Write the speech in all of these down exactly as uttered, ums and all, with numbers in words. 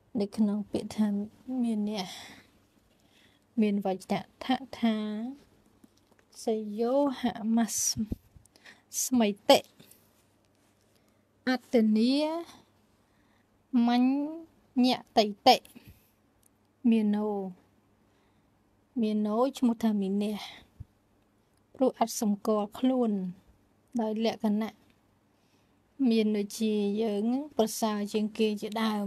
ในขนมเปียทานเมียนเนี่ยเมียนวัจจะทะทาสยโยหามัสสมัยเตะอัตเนียมันเนี่ยไตเตะเมียโนเมียโนชมุทามินเนี่ยรู้อัดสมกอคลุนโดยเละกันนะเมียนโดยจีเยิงภาษาเจียงเกจะดาม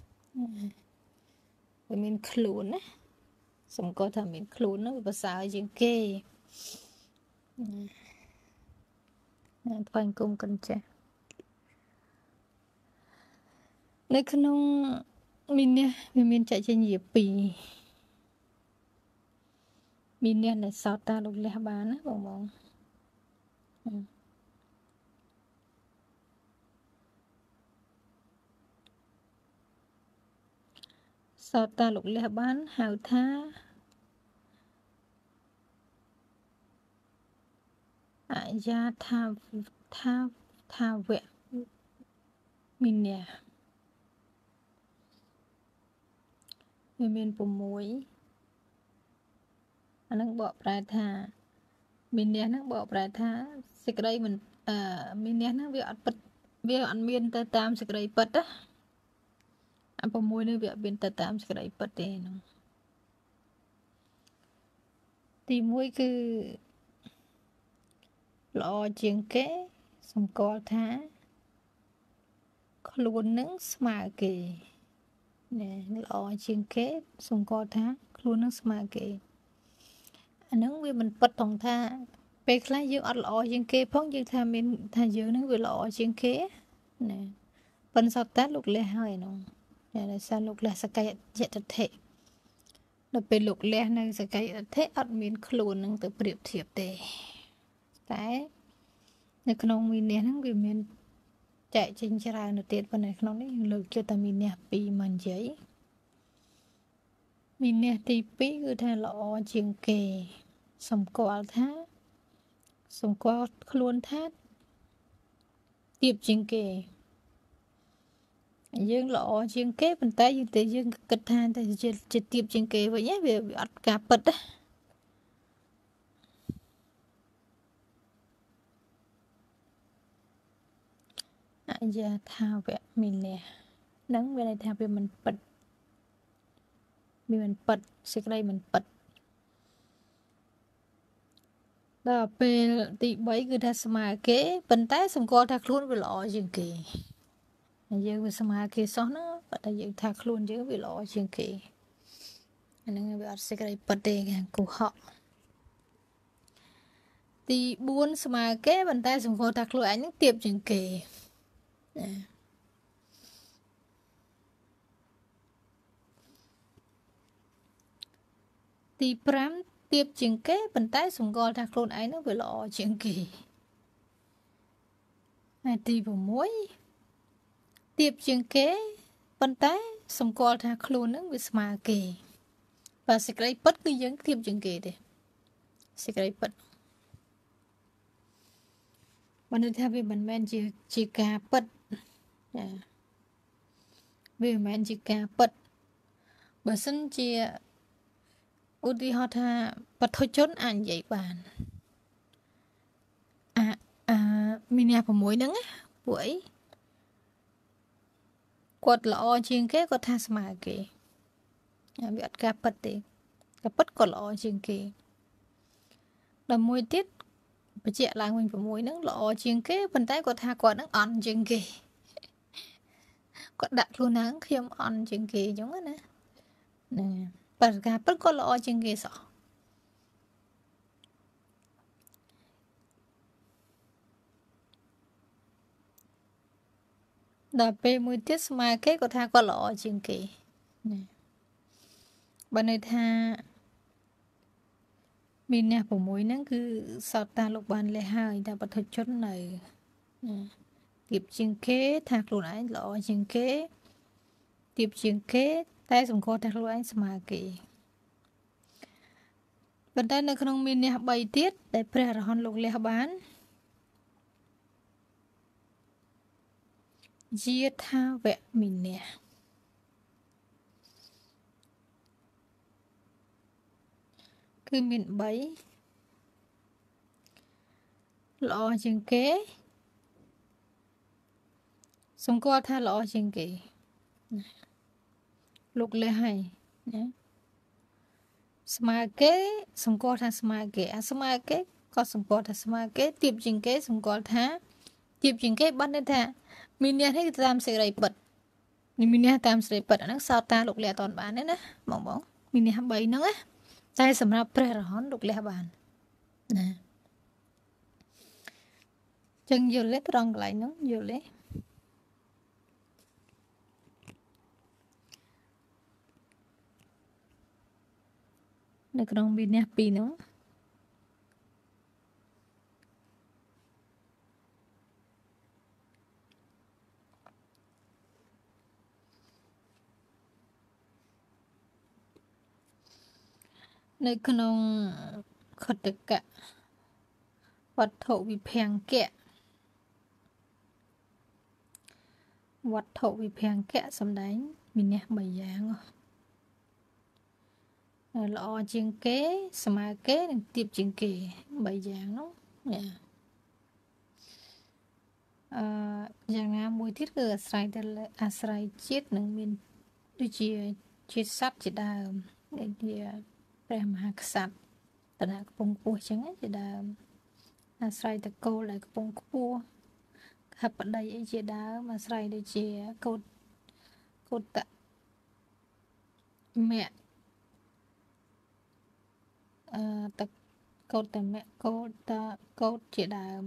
เป็นเมียนคลุนนะสมกอทำเมียนคลุนนะภาษาเจียงเกพันกุมกันจ้ะในขนมมินเนี่ยมีมินจะจะเหยียบปีมินเนี่ยในซาตาลูกเลี้ยบ้านนะบองบองซาตาลูกเลี้ยบ้านหาวท่าอายาท่าท่าท่าเวะมินเนี่ยมีมินปุ่มมวยอันนั้นบอกปลายท่ามินเนี่ยนั่งบอกปลายท่าสิกไรมันเอ่อมินเนี่ยนั่งเวียอัดปัดเวียอันเมียนตตามสิกไรปัดอะอันปุ่มมวยนี่เวียเบียนตตามสิกไรปัดเองตีมวยคือลอเจียงเก๋สมกอท่าขลุ่นนึงสมาเกเนี่ยลอเจียงเก๋สมกอท่าขลุ่นนึงสมาเกอันนั้นเวียมันปัดตรงท่าไปคล้ายยืมอัดลอเจียงเก๋พ้องยืมท่ามินท่ายืมนึงเวียลอเจียงเก๋เนี่ยเป็นสัตว์ตาลูกเลี้ยหายน้องเนี่ยในสารลูกเลี้ยสกายเจตเทเราเป็นลูกเลี้ยในสกายเทอัดมินขลุ่นนึงแต่เปรียบเทียบเตแต่ในขนมมีเนี่ยทั้งวิมีนchạy trên trà nửa tiệt bên này nó đấy lực cho ta mình nè pi mình giấy mình nè thì pi cứ thay lọ chiên kề sòng qua thá sòng qua luôn thát tiệp chiên kề dương lọ chiên kế bên tay dương tự dương kịch than thì chỉ tiệp chiên kề vậy nhé về bị ắt cà bật á giờ thao vẽ mình nè nắng bên này thao về mình bật mình bật xịt đây mình bật đó về thì bảy cứ thà sma kế bên tay xong co thà luôn về lọ chừng kỳ giờ về sma kế xong nó bắt đầu giờ thà luôn chứ về lọ chừng kỳ anh về xịt đây bật đây của họ thì buôn sma kế bên tay xong co thà luôn anh tiếp chừng kỳ thì pram tiếp chừng kế bên tay sùng gò thạc luôn ấy nó vừa lọ chừng kỳ này thì vào muối tiếp chừng kế bên tay sùng gò thạc luôn nó vừa sma kỳ và sẽ cái bất cứ giống tiếp chừng kỳ đi sẽ cái bất bạn nên theo về mình men chỉ chỉ cả bất về men chỉ cả bất bởi sân chỉอุทิหธาปัทชนอ่านใหญ่บานอ่ะอ่ามีเนี่ยผมมวยนึงอ่ะป่วยกดละอเชียงเก้ก็ท่าสมาเกอ่ะวิอัดกาปัดเตกาปัดกดละอเชียงเกดมวยติดไปเจาะลางมันผมมวยนึงละอเชียงเก้ปันท้ายก็ท่ากดนึงอ่อนเชียงเกก็ดักลูนังเขียมอ่อนเชียงเกgiống á nè nèปัดกาปัดก็ละอเชียงเกสอดาเปมือเทียสมาเก้ก็ท่าก็หล่อจริงกีบันในท่ามีเนี่ยผมมวยนั่นคือสาวตาลูกบานเลยหายแต่ปัทชนไหนติบจริงเก้ท่ากลุ่นไอ้หล่อจริงเก้ติบจริงเก้แต่สมควรท่ากลุ่นไอ้สมาเก้บันไดในขนมมีเนี่ยใบเทียดได้เปรี้ยร้อนลูกเลี้ยบ้านเจียท่าแวะมินเนี่ย cứ miền bảy lọ chừng kế xong có tha lọ chừng kế lục lệ hay nhé smart kế xong có tha smart kế à smart kế có xong có tha smart kế tiếp chừng kế xong có tha tiếp chừng kế bắt đến tha mình nhớ thấy tam sẽ đầy bật mình nhớ tam sẽ bật nó sao ta lục lệ toàn bán đấy nè mỏng mỏng mình nhớ bảy nữa á tay sầm ra pre rồi lục lệ bàn nè chân vô lấy tròn lại nó vô lấy nó còn bị nè pì nó nó còn khật được cảวัตถุวิเพียงแกะวัตถุวิเพียงแกะสำได้มีเนี่ยใบยางลอจิงเก๋สมาเก๋ติบจิงเก๋ใบยางเนาะเนี่ยอย่างงามมวยที่เกิดใส่แต่ละอาศัยจิตหนึ่งมินด้วยจีจิตสัตว์จิตดาวเดียแปรมหากษัตริย์แต่ละปงปูจังไงจิตดาวอาศัยแต่โกlạiปงปูหับปัดใดไอจิตดาวมาใส่ด้วยจีโกโกตะแม่ตะโกตะแม่โกตะโกจิตดาว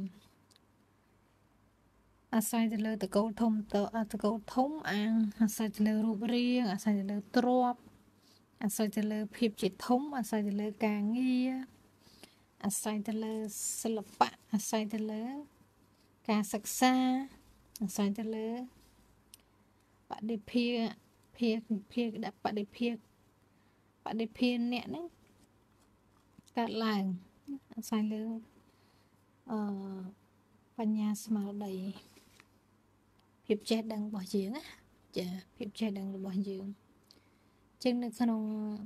อาศัยจะเลยตะโกทมตะตะโกทมอ่างอาศัยจะเลยรูปเรียงอาศัยจะเลยตรวบอาศัยจะเลยพิบจิตทมอาศัยจะเลยกางเงียอาศัยจะเลยศิลปะอาศัยจะเลยการศึกษาอาศัยจะเลยปฏิเพียเพียเพียดับปฏิเพียปฏิเพียเนี่ยนี่การหลังอาศัยเลยปัญญาสมาร์ดភាពចេះដឹងរបស់យើងណាចាភាពចេះដឹងរបស់យើងចឹងនៅក្នុង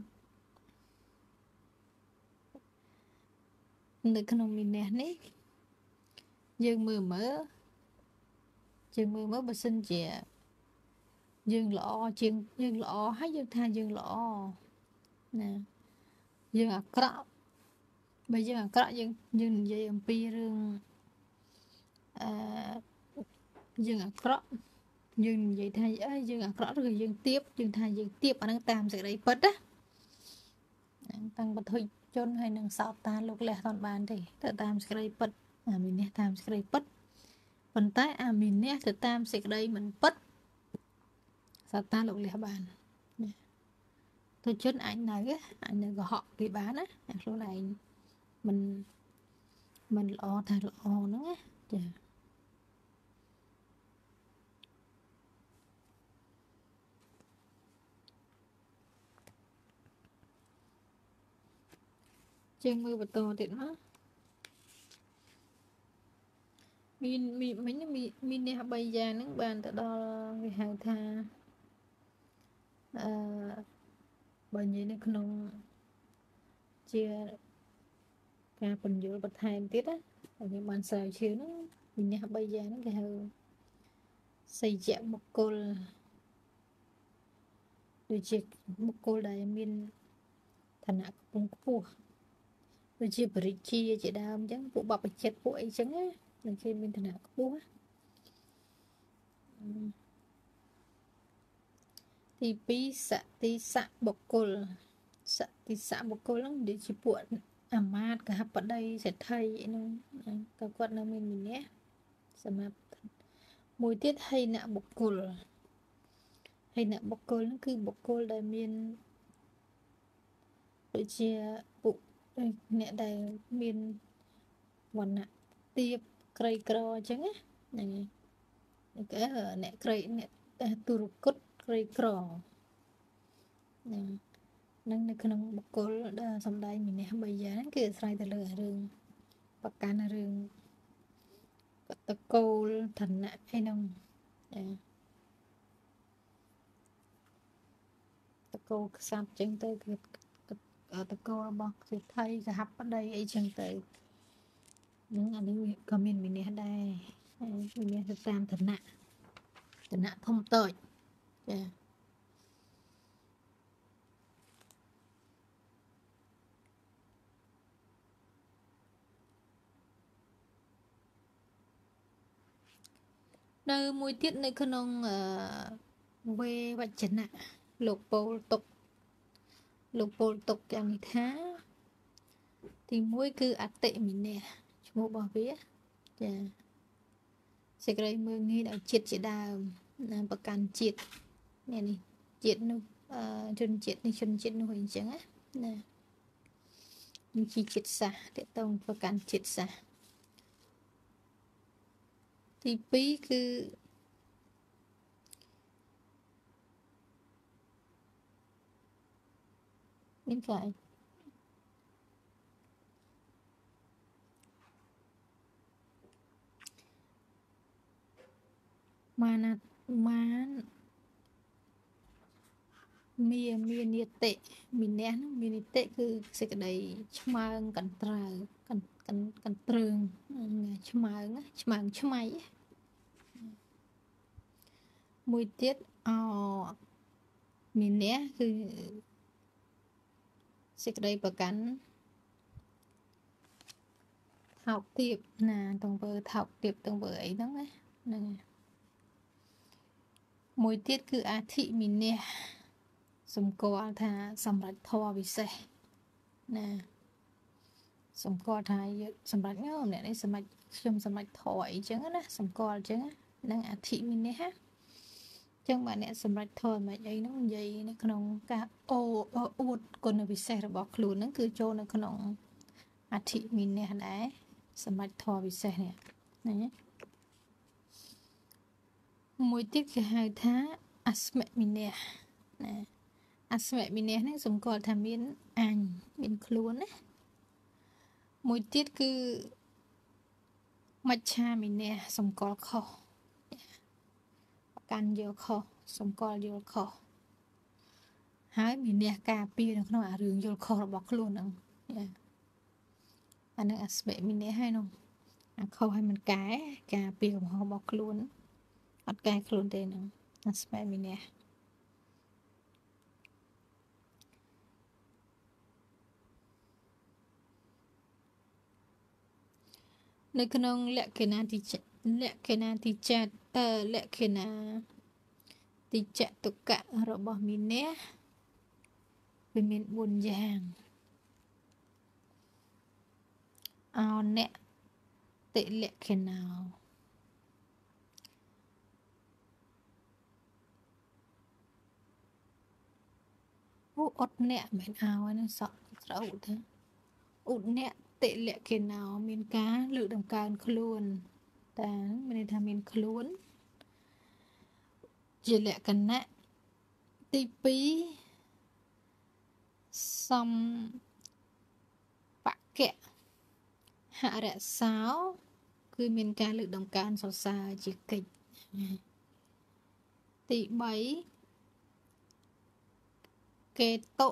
នៅក្នុងមីនេះនេះយើងមើលមើលយើងមើលមើលបើសិនជាយើងល្អជាងយើងល្អហើយយើងថាយើងល្អណាយើងអាក្រក់បើយើងអាក្រក់យើងយើងនិយាយអំពីរឿងអឺយើងអាក្រក់យើងនិយាយថាអើយើងអាក្រក់ឬក៏យើងទៀបយើងថាយើងទៀបអានឹងតាមសេចក្តីពិតណាតាំងបទជនហើយនឹងសោតតាលោកលះតបានទេទៅតាមសេចក្តីពិតអាមីនេះតាមសេចក្តីពិតប៉ុន្តែអាមីនេះទៅតាមសេចក្តីមិនពិតសោតតាលោកលះបានទៅជនអញនៅអញនៅកុហកគេបានណាអាខ្លួនឯងមិនមិនល្អថាល្អហ្នឹងណាចាជាងមើលបន្តទៀតណាមានមីមិញមីមាននេះបីយ៉ាងហ្នឹងបានទៅដល់គេហៅថាអឺបើនិយាយនៅក្នុងជាការបញ្យល់បន្ថែមទៀតណាខ្ញុំបានស្រាវជ្រាវហ្នឹងមាននេះបីយ៉ាងហ្នឹងគេហៅសយៈបុគ្គលដូចជាបុគ្គលដែលមានឋានៈខ្ពង់ខ្ពស់ដូចជាបរិជាជាដើមអញ្ចឹងពួកបព្វជិតពួកអីចឹងណានឹងគេមានឋានៈខ្ពស់ទីពីរសតិសៈបុគ្គលសតិសៈបុគ្គលហ្នឹងដូចជាពួកអាមាត្យកហបតីសេដ្ឋីហ្នឹងក៏គាត់នៅមានវិន័យសម្រាប់មួយទៀតហីណៈបុគ្គលហីណៈបុគ្គលហ្នឹងគឺបុគ្គលដែលមានដូចជាពួកអ្នកដែលមានវណ្ណៈទាបក្រីក្រអញ្ចឹងណាហ្នឹងគេអ្នកក្រីអ្នកទុរគតក្រីក្រហ្នឹងនឹងនៅក្នុងបុគ្គលដែលសំដែងមីនេះបីយ៉ាងគឺអាស្រ័យទៅលើរឿងប្រកាន់រឿងតកូលឋានៈអីហ្នឹងចាតកូលខ្សាត់ចឹងទៅគឺតកោរបស់សិទ្ធិសហបតីអីចឹងទៅនឹងអានេះក៏មានវិន័យដែរវិន័យទៅតាមឋានៈឋានៈធំតូចចានៅមួយទៀតនៅក្នុងអឺវេវចនៈលោកពោលទុកលោកពោលទុកយ៉ាងនេះថាទីមួយគឺអតិមិនៈឈ្មោះរបស់វាចាសេចក្តីមើងងាយដល់ចិត្តជាដើមណាប្រកាន់ជាតិនេះនេះជាតិនោះអឺជនជាតិនេះជនជាតិនោះអីចឹងណាណានេះជាចិត្តសាសតេតងប្រកាន់ចិត្តសាសទីពីរគឺមានខ្លាយមានមានមានមាននិតិមានះមាននិតិគឺសេចក្តីឆ្មើងកន្ត្រើកន្កន្កន្ទ្រើងឆ្មើងឆ្មើងឆ្មៃមួយទៀតអមានះគឺសេចក្តីប្រកាន់ថោកទាបណាតង្វើថោកទាបតង្វើអីហ្នឹងណាហ្នឹងមួយទៀតគឺអធិមិនះសម្គាល់ថាសម្រាប់ធម៌វិសេសណាសម្គាល់ថាសម្រាប់ងើម្នាក់នេះសម្រាប់ខ្ញុំសម្រាប់ធម៌អីចឹងណាសម្គាល់អញ្ចឹងហ្នឹងអធិមិនះចឹងបាទអ្នកសម្រាប់ធម៌មិនអីហ្នឹងនិយាយនៅក្នុងការអូអួតគុណវិសេសរបស់ខ្លួនហ្នឹងគឺចូលនៅក្នុងអធិមិនះដែរសម្រាប់ធម៌វិសេសនេះណាមួយទៀតគេហៅថាអស្មិមិនះណាអស្មិមិនះហ្នឹងសម្គាល់ថាមានអញមានខ្លួនណាមួយទៀតគឺមច្ឆាមិនះសម្គាល់ខុសប្រកាន់យកខុសសម្គាល់យល់ខុសហើយមិនះការពារនៅក្នុងអារឿងយល់ខុសរបស់ខ្លួនហ្នឹងអានឹងអស្មិមិនះហើយនោះអាខុសឲ្យមិនកែការពារកំហុសរបស់ខ្លួនអត់កែខ្លួនទេហ្នឹងអស្មិមិនះនៅក្នុងលក្ខណៈទីលក្ខណៈទីចតអឺលក្ខណៈទីចតុកៈរបស់មីនះវាមានបួនយ៉ាងអោអ្នកតិលក្ខណោអូអត់អ្នកមិនអោហ្នឹងសក់ត្រូវទៅឧបអ្នកតិលក្ខណោមានការលើកដំកើងខ្លួនតែមានន័យថាមានខ្លួនជាលក្ខណៈទីពីរសំបកៈហរសោគឺមានការលើកដំកើងសរសើរជាកិច្ចទីបីកេតុ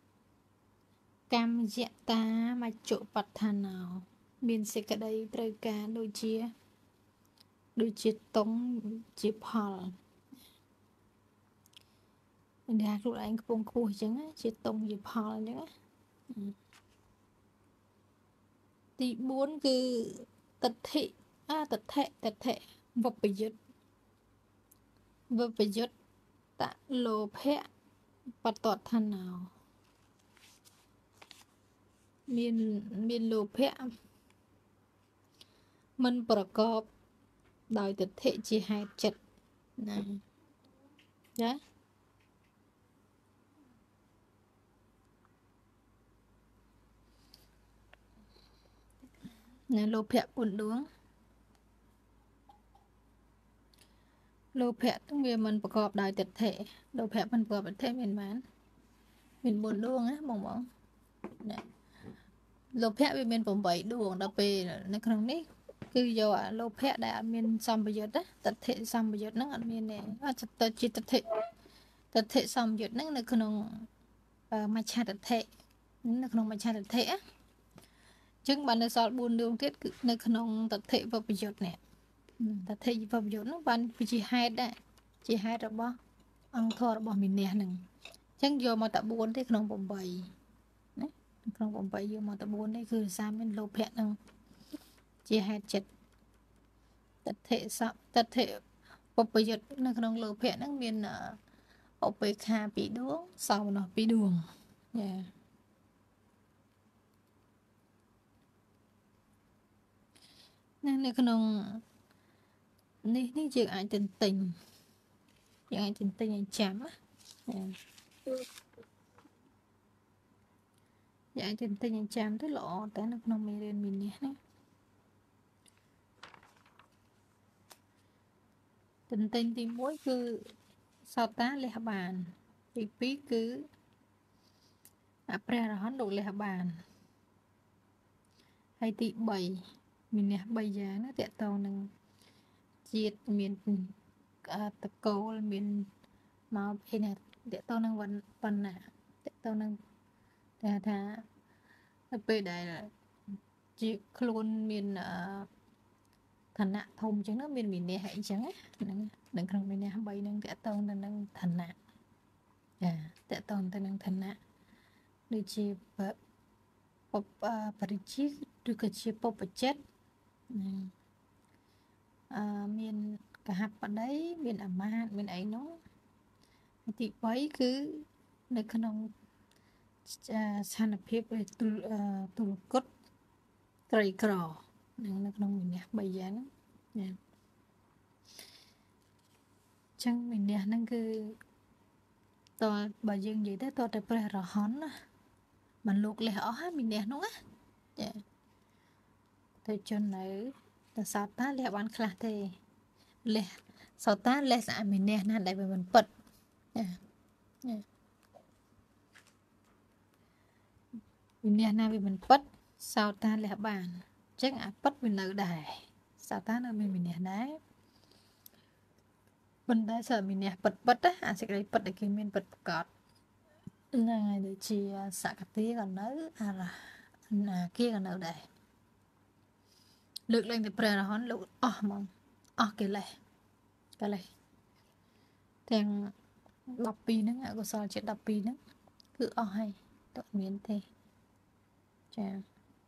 កម្មយតាមច្ចុបដ្ឋានោមានសេចក្តីត្រូវការដូចជាដូចជាតុងជាផលមានថាខ្លួនឯងខ្ពង់ខ្ពស់អញ្ចឹងជាតុងជាផលអញ្ចឹងទីបួនគឺតដ្ឋិអតដ្ឋិតដ្ឋិវពយុត្តវពយុត្តតលោភៈបតដ្ឋានោមានមានលោភៈមិនប្រកបដោយទិដ្ឋិជាហេតុចិត្តណាចាណាលោភៈបួនដួងលោភៈវាមិនប្រកបដោយទិដ្ឋិលោភៈមិនប្រកបដោយទិដ្ឋិមានបានមានបួនដួងណាបងបងណាលោភៈវាមានប្រាំបីដួងដល់ពេលនៅក្នុងនេះគឺយកអាលោភៈដែលអត់មានសម្បយុទ្ធទិដ្ឋិសម្បយុទ្ធហ្នឹងអត់មានទេអត់ទៅជាទិដ្ឋិទិដ្ឋិសម្បយុទ្ធហ្នឹងនៅក្នុងមច្ឆទិដ្ឋិ nó không mà cha tập thể á chứng bạn được sọt buồn đường tiết nó không tập thể vào bây giờ nè tập thể vào bây giờ nó bạn chỉ hai đấy chỉ hai rồi bỏ ăn thua rồi bỏ mình nè nè chẳng vô mà tập buồn thế không bồng bầy không bồng bầy vô mà tập buồn đấyคือ sao mình lô pẹt nè chỉ hai chết tập thể sao tập thể vào bây giờ nó không lô pẹt nó miền ở bên kha bị đuống sau nó bị đường yeah. Nên nó không ní ní chuyện ai tình tình chuyện ai tình tình anh chém á chuyện ai tình tình anh chém tới lộ tới nó không mê lên mình nhé tình tình thì mỗi cứ sao ta lẽ bàn thì bí cứ à pre là hắn độ lẽ bàn hay tị bảy mình nè bây giờ nó tẹt tàu nâng chiết miền tập cầu miền màu bên này tẹt tàu nâng vẫn vẫn nè tẹt tàu nâng thà thà bây đây là chiết luôn miền thành nạ thông chứ nó miền miền này hãy chẳng á đừng không miền này bay nâng tẹt tàu nâng thành nạ à tẹt tàu nâng thành nạ đi chi bập bập bari chi đi cái chi bập chết miền cả hạt ở đấy miền ẩm ma miền ấy nó thì vậy cứ nơi khăn ông san phép về tu tu cốt cây cỏ nên nó không mình bây giờ nó chẳng mình nè nó cứ to bà dương gì thế to tại bây giờ hón mình luộc lẹ ó mình nè nó á thôi cho này ta sao ta lẹ bán khla thế lẹ sao ta lẹ xã mình nè nè đại mình bật mình nè nè vì mình bật sao ta lẹ bàn chắc à bật mình ở đài sao ta nơi mình mình nè đấy mình đã sợ mình nè bật bật á à sẽ cái bật để kia mình bật cọt ngày để chi xả cái tí còn nỡ à là à, kia còn ở đây lực lên thì pre là hón lụ ờ mong ờ cái này cái này thằng đọc pi nữa ngại của sao chuyện đọc pi nữa cứ ờ hay tự miến thế chà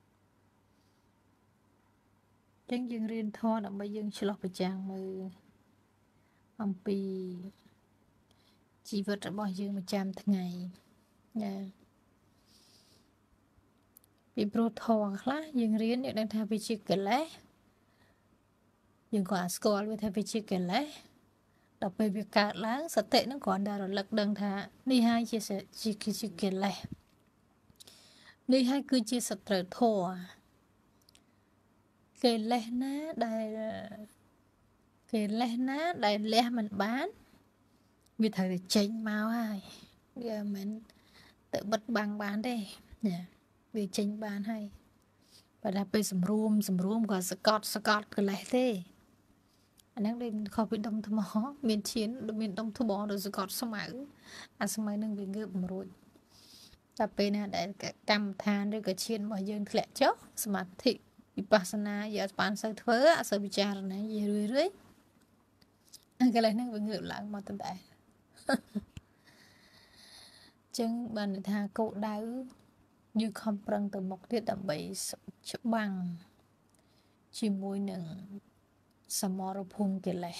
chẳng dừng riêng thọ đã bây giờ chỉ lọc phải chàng mơ ông pi chỉ vật bao giờ mà chạm tháng ngày nha bị pro thọ lá dừng riêng để đang theo vị trí cái lẽ dừng quả score với theo vị trí cái lẽ đọc về việc cả láng sợ tệ nó còn đã rồi lật đằng thà đi hai chia sẻ chỉ khi chỉ kể lại đi hai cứ chia sẻ trở thua kể lẽ ná đại kể lẽ ná đại lẽ mình bán vì thời tranh máu hay giờ mình tự bật bằng bán đây nè vì tranh bán hay và đã bị sầm rùm sầm rùm gọi Scott Scott cái lại thế anh đang đi khó bị đông thầm hó miền chiến được miền đông thu bò được Scott xong mãi anh xong mãi nâng bị ngựa một rồi tập bên này để cái cam than rồi cái chiên mà dương lẹ chó smart thị vipassana giờ bạn sao thớ à sao bị cha rồi này gì rồi đấy cái này nó bị ngựa lại mà tận đại chân bàn thà cậu đau như không prăng từ một tiết đậm bấy chụp bằng chỉ môi nừng samoro phun cái này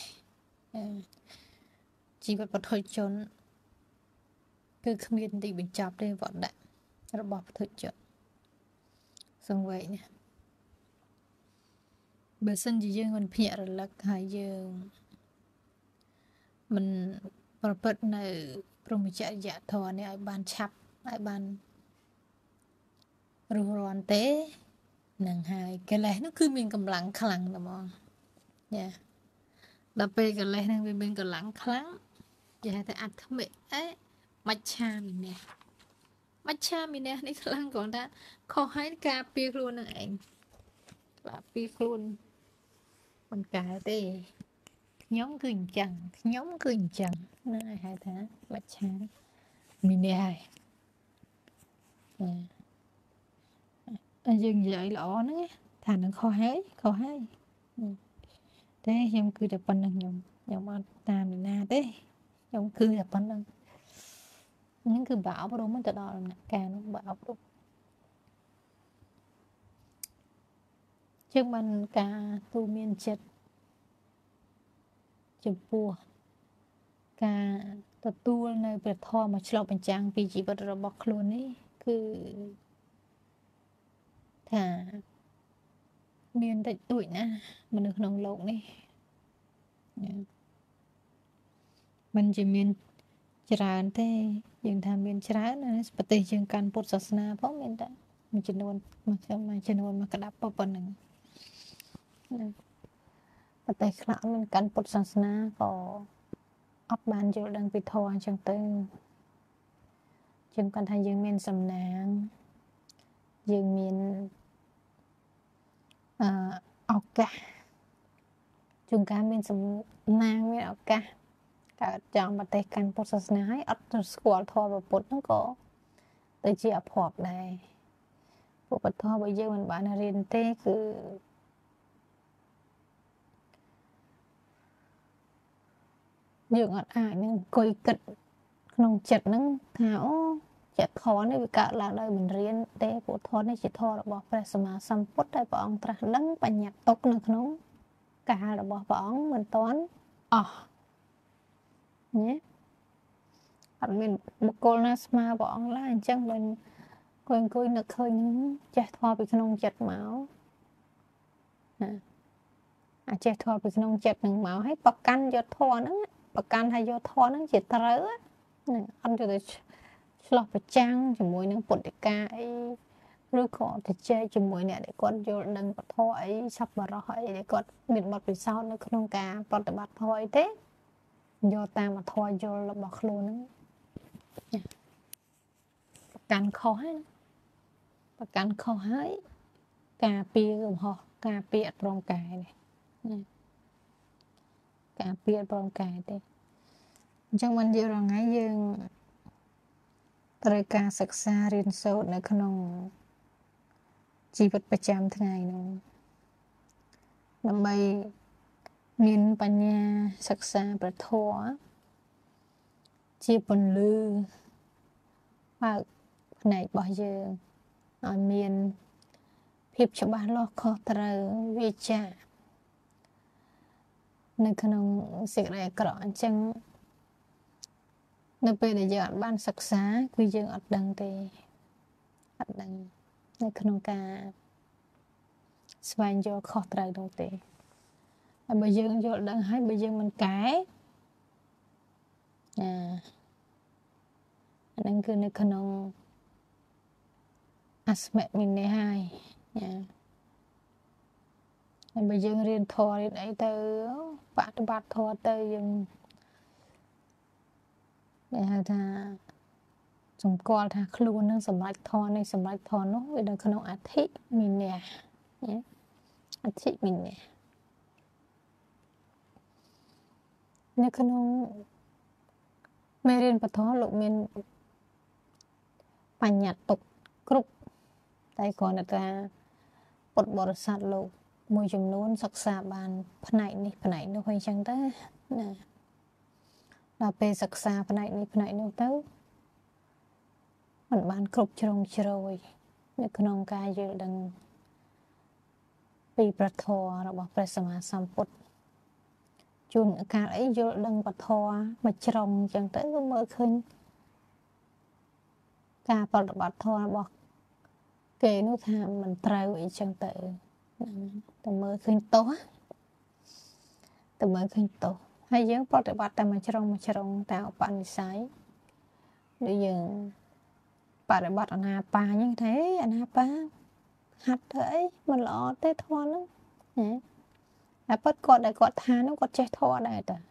chỉ vật vật thôi chốn cứ không biết đi bị chọc đây vọn đại nó bỏ thôi chốn xong vậy nè bữa sinh chỉ dương mình phịa rồi là hai dương mình bật bật này prom chạy dạ thò này ai ban chập ai ban rùa ròn té nằng hai cái này nó cứ mình cầm lặng khăng rồi mà nha đập về cái này năng mình cầm lặng khăng dạ thì ăn thơm mẹ ấy matcha mình nè matcha mình nèนี่khăng còn đã kho hái cà phê luôn nè anh cà phê luôn mình cà tê nhóm cười chẳng nhóm cười chẳng này hai tháng matcha mình nè hai dương vậy lọ nữa thà nó khó hết khó hết thế em cứ để phần năng nhom nhom ăn tam na thế em cứ để phần năng những cứ bảo vào đúng mình đo là cả nó bảo đúng chứ mình cả tu miên chết chụp bùa cả tu nơi biệt thọ mà chọc bên trang vì chỉ vật rồi bọc luôn ấy cứ thà miên tại tuổi na mình được nồng lộn đi mình chỉ miênច្រើនទេយើងថាមានច្រើនណាប្រទេសយើងកាន់ពុទ្ធសាសនាផងមានតែមួយចំនួនមួយចំនួនមកក្តាប់ប៉ុណ្្នឹងប្រទេសខ្លះមានកាន់ពុទ្ធសាសនាក៏អត់បានយល់ដឹងពីធម៌អញ្ចឹងទៅយើងគាត់ថាយើងមានសំណាងយើងមានអឺឱកាសជួនកាលមានសំណាងមានឱកាសកើតចំប្រទេសកាន់ពុទ្ធសាសនាហើយអត់ស្គាល់ធម៌ពុទ្ធហ្នឹងក៏ទៅជាអភ័ព្វដែរពួកពធរបស់យើងមិនបានរៀនទេគឺយើងអត់អាចនឹងអង្គុយគិតក្នុងចិត្តហ្នឹងថាអូចិត្តធម៌នេះវាកើតឡើងដោយមិនរៀនទេពួកធម៌នេះជាធម៌របស់ព្រះសម្មាសម្ពុទ្ធដែលព្រះអង្គត្រាស់ដឹងបញ្ញត្តិទុកនៅក្នុងកាលរបស់ព្រះអង្គមិនទាន់អស់ញ៉េអត់មានបុគ្គលណាស្មើព្រះអង្គឡើយអញ្ចឹងមិនគួយអង្គុយនឹកឃើញចេះធម៌ពីក្នុងចិត្តមកអាចេះធម៌ពីក្នុងចិត្តនឹងមកហើយប្រកាន់យកធម៌ហ្នឹងប្រកាន់ថាយកធម៌ហ្នឹងជាត្រូវហ្នឹងអត់យកទៅឆ្លោះប្រចាំងជាមួយនឹងពុទ្ធិកាអីឬក៏ទៅចែកជាមួយអ្នកដែលគាត់យល់ដឹងពធអីសប្បុរសអីដែលគាត់មានបទពិសោធន៍នៅក្នុងការប្រតិបត្តិធម៌អីទេយកតាមអធម៌យល់របស់ខ្លួនហ្នឹងប្រកាន់ខុសហើយប្រកាន់ខុសហើយការពារកំហុសការពារអត់ប្រងកាយនេះការពារប្រងកាយទេអញ្ចឹងមិនយើងរងថ្ងៃយើងត្រូវការសិក្សារៀនសូត្រនៅក្នុងជីវិតប្រចាំថ្ងៃនោះដើម្បីមានបញ្ញាសិក្សាព្រះធម៌ជាពន្លឺបើកផ្នែករបស់យើងឲ្យមានភាពច្បាស់លាស់ខុសត្រូវវាចានៅក្នុងសេចក្តីអាក្រក់អញ្ចឹងនៅពេលដែលយើងអត់បានសិក្សាគឺយើងអត់ដឹងទេអត់ដឹងនៅក្នុងការស្វែងយល់ខុសត្រូវនោះទេហើយបើយើងយល់ដឹងហើយបើយើងមិនកែអាអានឹងគឺនៅក្នុងអស្មិមិនេហើយណាហើយបើយើងរៀនធម៌រៀនអីទៅបប្រតិបត្តិធម៌ទៅយើងដែលហៅថាសម្គាល់ថាខ្លួននឹងសម្រេចធម៌នេះសម្រេចធម៌នោះវានៅក្នុងអធិមិនេណាអធិមិនេនៅក្នុងមេរៀនពធលោកមានបញ្ញត្តិទុកគ្រប់តែគ្រាន់តែថាពុទ្ធបរិស័ទលោកមួយចំនួនសិក្សាបានផ្នែកនេះផ្នែកនោះអញ្ចឹងទៅណាដល់ពេលសិក្សាផ្នែកនេះផ្នែកនោះទៅมันបានគ្រប់ជ្រុងជ្រោយនៅក្នុងការយល់ដឹងពីព្រះធម៌របស់ព្រះសម្មាសម្ពុទ្ធជួនកាលអីយល់ដឹងពធមួយជ្រុងអញ្ចឹងទៅក៏មើលឃើញការប្រតិបត្តិធម៌របស់គេនោះថាមិនត្រូវអីចឹងទៅតែមើលឃើញទោសតែមើលឃើញទោសហើយយើងប្រតិបត្តិតែមួយជ្រុងមួយជ្រុងតាមឧបនិស្ស័យដូចយើងបរិបត្តិអនាបាអញ្ចឹងថាអនាបាហាត់ទៅអីមិនល្អទេធម៌ហ្នឹងណាតែពិតគាត់ដែលគាត់ថានោះគាត់ចេះធម៌ដែរតា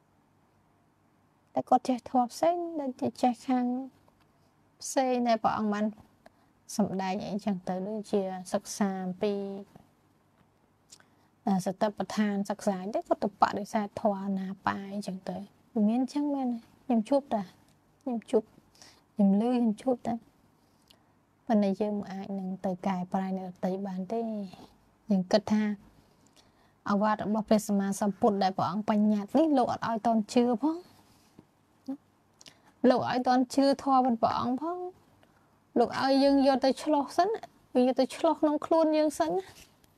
តែគាត់ចេះធម៌ផ្សេងដូចជាចេះខាងផ្សេងដែលព្រះអង្គបានសម្ដែងអីចឹងទៅដូចជាសិក្សាអំពីសតិប្បដ្ឋានសិក្សាទេគាត់ទៅបដិសេធធម៌អនាបាអីចឹងទៅមានចឹងមែនខ្ញុំជួបតាខ្ញុំជួបខ្ញុំលឺខ្ញុំជួបតាប៉ុន្តែយើងមិនអាចនឹងទៅកែប្រែអ្នកដទៃបានទេយើងគិតថាអវត្តរបស់ព្រះសម្មាសម្ពុទ្ធដែលព្រះអង្គបញ្ញត្តិនេះលោកអត់ឲ្យតន់ជឿផងលោកឲ្យតន់ជឿធម៌របស់ព្រះអង្គផងលោកឲ្យយើងយកទៅឆ្លោះសិនយើងយកទៅឆ្លោះក្នុងខ្លួនយើងសិនណា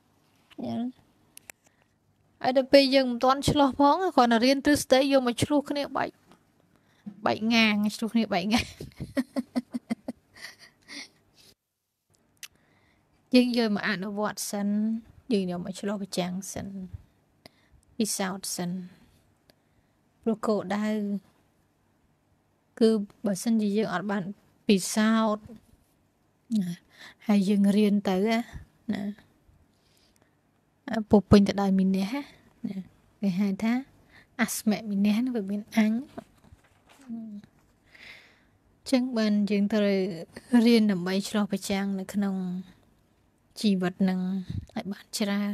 ហើយដល់ពេលយើងមិនតន់ឆ្លោះផងគ្រាន់តែរៀនទ្រឹស្ដីយកមកឆ្លោះគ្នាបែកបែកងាងឆ្លោះគ្នាបែកងាងយើងយកមកអនុវត្តសិនយើងយកមកឆ្លោះប្រចាំងសិនពិសោធន៍សិនព្រោះគោលដៅគឺបើសិនជាយើងអត់បានពិសោធន៍ហើយយើងរៀនទៅណាពុពេញទៅដោយមីនះណាគេហៅថាអស្មមីនះវាមានអញចឹងបានយើងត្រូវរៀនដើម្បីឆ្លោះប្រចាំងនៅក្នុងជីវិតនឹងឲ្យបានច្រើន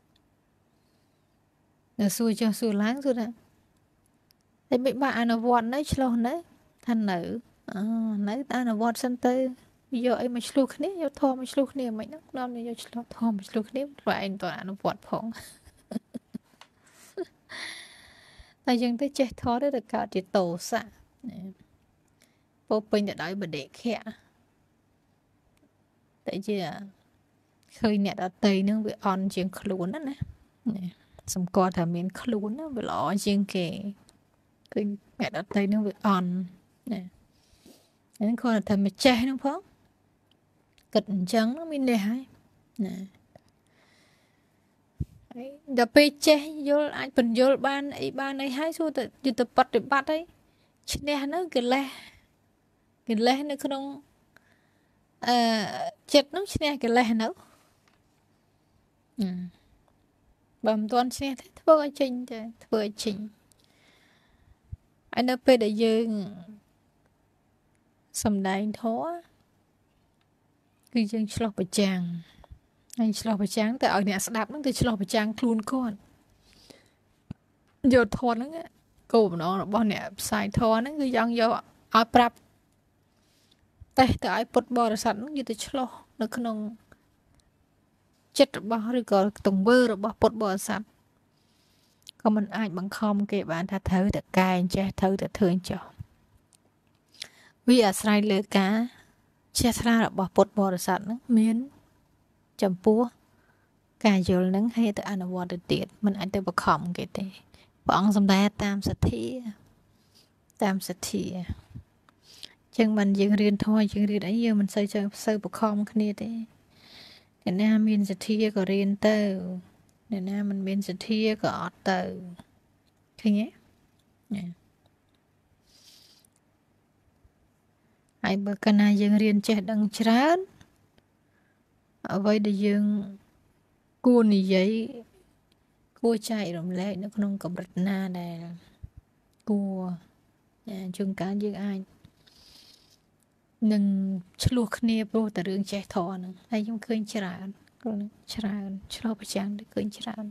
នៅសួរចុះសួរឡើងសួរថាតែមិនបានអនុវត្តនៅឆ្លោះនៅថានៅអឺនៅតែអនុវត្តសិនទៅយកអីមកឆ្លោះគ្នាយកធម៌មកឆ្លោះគ្នាមិនហ្នឹងនាំយកឆ្លោះធម៌មកឆ្លោះគ្នាព្រោះឯងមិនទាន់អនុវត្តផងតែយើងទៅចេះធម៌ទៅកើតជាតោសៈពោពេញទៅដោយបដិខៈតែជាឃើញអ្នកដតីនឹងវាអន់ជាងខ្លួនណាណាសម្គាល់ថាមានខ្លួនណាវាល្អជាងគេឃើញអ្នកដតីនឹងវាអន់ណាហ្នឹងគាត់ថាមកចេះហ្នឹងផងគិតអញ្ចឹងមាននេះហើយណាហើយដល់ពេលចេះយល់អាចបញ្យល់បានអីបានអីហើយសួរទៅយុទ្ធបប្រតិបត្តិហើយឈ្នះនៅកិលេសកិលេសនៅក្នុងអឺចិត្តនោះឈ្នះកិលេសនៅបើមិនទាន់ឈ្នះទេធ្វើឲ្យចេញទៅធ្វើឲ្យចេញហើយនៅពេលដែលយើងសំដែងធម៌គឺយើងឆ្លោះប្រចាំងហើយឆ្លោះប្រចាំងទៅឲ្យអ្នកស្ដាប់ហ្នឹងទៅឆ្លោះប្រចាំងខ្លួនគាត់យកធម៌ហ្នឹងគោលបំណងរបស់អ្នកផ្សាយធម៌ហ្នឹងគឺចង់យកឲ្យប្រាប់តែទៅឲ្យពុទ្ធបរិស័ទហ្នឹងយកទៅឆ្លោះនៅក្នុងចិត្តរបស់ឬក៏ទង្វើរបស់ពុទ្ធបរិស័ទក៏មិនអាចបង្ខំគេបានថាត្រូវតែកែចេះត្រូវតែធ្វើចោះវាអាស្រ័យលើការជ្រះថ្លារបស់ពុទ្ធបរិស័ទហ្នឹងមានចំពោះការយល់ហ្នឹងហើយទៅអនុវត្តទៅទៀតមិនអាចទៅបង្ខំគេទេព្រះអង្គសម្ដែងតាមសទ្ធាតាមសទ្ធាចឹងមិនយើងរៀនធម៌យើងរៀនអីយើងមិនសូវសូវបង្ខំគ្នាទេអ្នកណាមានសទ្ធាក៏រៀនទៅអ្នកណាមិនមានសទ្ធាក៏អត់ទៅឃើញទេហើយបើកាលណាយើងរៀនចេះដឹងច្រើនអ្វីដែលយើងគួរនិយាយគួរចែករំលែកនៅក្នុងកម្រិតណាដែលគួរជួនកាលយើងអាចនឹងឆ្លោះគ្នាព្រោះតែរឿងចេះធម៌ហ្នឹងហើយខ្ញុំឃើញច្រើនគាត់ច្រើនឆ្លោះប្រចាំងឃើញច្រើន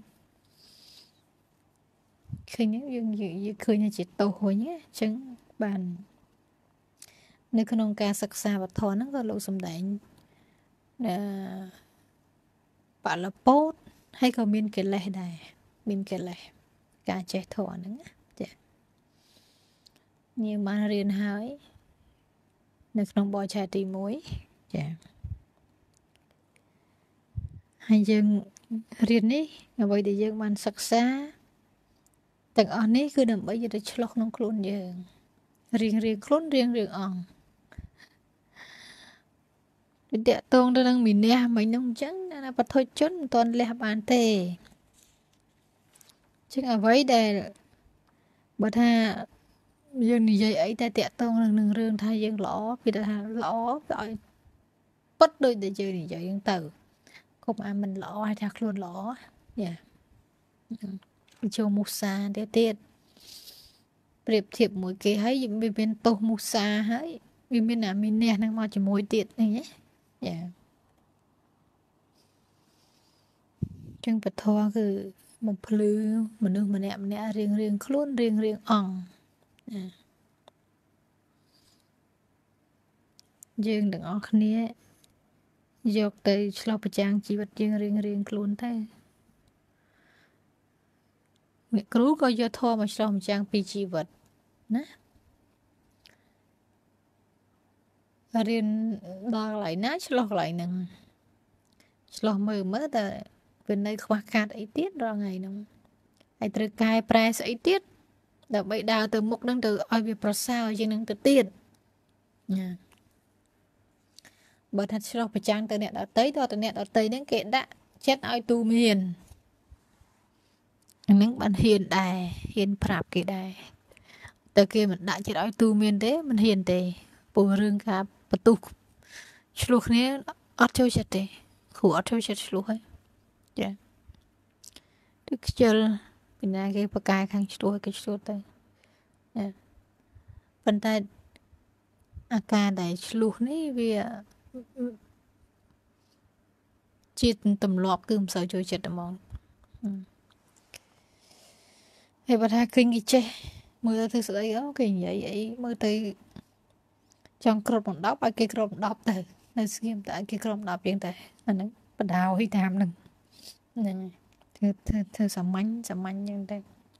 ឃើញយើងយើងឃើញជាតោវិញអញ្ចឹងបាននៅក្នុងការសិក្សាវត្ថុហ្នឹងក៏លោកសំដែងអឺបលពោតហើយក៏មានកិលេសដែរមានកិលេសការចេះធម៌ហ្នឹងចាយើងបានរៀនហើយនៅក្នុងបទឆាទីមួយចាហើយយើងរៀននេះអ្វីដែលយើងបានសិក្សាទាំងអស់នេះគឺដើម្បីយកទៅឆ្លោះក្នុងខ្លួនយើងរៀងរៀងខ្លួនរៀងរៀងអង្គវាតកតងទៅនឹងមីនះមិញហ្នឹងអញ្ចឹងណាបទជនមិនទាន់លះបានទេជាងអ្វីដែលបើថាយើងនិយាយអីតែតកតងនឹងរឿងថាយើងល្អពីថាល្អឲ្យពិតដូចដែលយើងនិយាយហ្នឹងទៅកុំអាមិនល្អឲ្យថាខ្លួនល្អយ៉ាចូលមុសាទៅទៀតប្រៀបធៀបមួយគេហើយវាមានទោសមូសាហើយវាមានអាមីនះហ្នឹងមកជាមួយទៀតនេះយ៉ាចឹងពធគឺបំភ្លឺមនុស្សម្នាក់ម្នាក់រៀងរៀងខ្លួនរៀងរៀងអង្គយើងទាំងអស់គ្នាយកទៅឆ្លោះប្រចាំងជីវិតយើងរៀងរៀងខ្លួនទៅអ្នកគ្រូក៏យកធម៌មកឆ្លោះប្រចាំងពីជីវិតណារៀនដល់កន្លែងណាឆ្លោះកន្លែងហ្នឹងឆ្លោះមើលមើលតែវានៅខ្វះខាតអីទៀតរាល់ថ្ងៃហ្នឹងហើយត្រូវកែប្រែស្អីទៀតដើម្បីដើរទៅមុខហ្នឹងទៅឲ្យវាប្រសើរជាងនឹងទៅទៀតណាបើថាឆ្លោះប្រចាំងទៅអ្នកដតីទៅទៅអ្នកដតីហ្នឹងគេដាក់ចិត្តឲ្យទូមានអាហ្នឹងបានហ៊ានដែរហ៊ានប្រាប់គេដែរតែគេមិនដាក់ចិត្តឲ្យទូមានទេមិនហ៊ានទេព្រោះរឿងការបន្ទុះឆ្លោះគ្នាអត់ចូលចិត្តទេគ្រូអត់ចូលចិត្តឆ្លោះហើយចាទឹកខ្ជិលពីណាគេបកកាយខាងឆ្លោះគេឆ្លោះទៅណាប៉ុន្តែអាការដែលឆ្លោះនេះវាជាទម្លាប់គឺមិនសូវចូលចិត្តហ្មងហើយបើថាឃើញគេចេះមើលទៅស្ដីអូគេនិយាយអីមើលទៅចង់គ្របដណ្ដប់ឲ្យគេគ្របដណ្ដប់ទៅនៅស្ងៀមតែឲ្យគេគ្របដណ្ដប់ជាងតែអាហ្នឹងបដៅឲ្យតាមហ្នឹងហ្នឹងធ្វើធ្វើធ្វើសាមញ្ញសាមញ្ញចឹងទៅ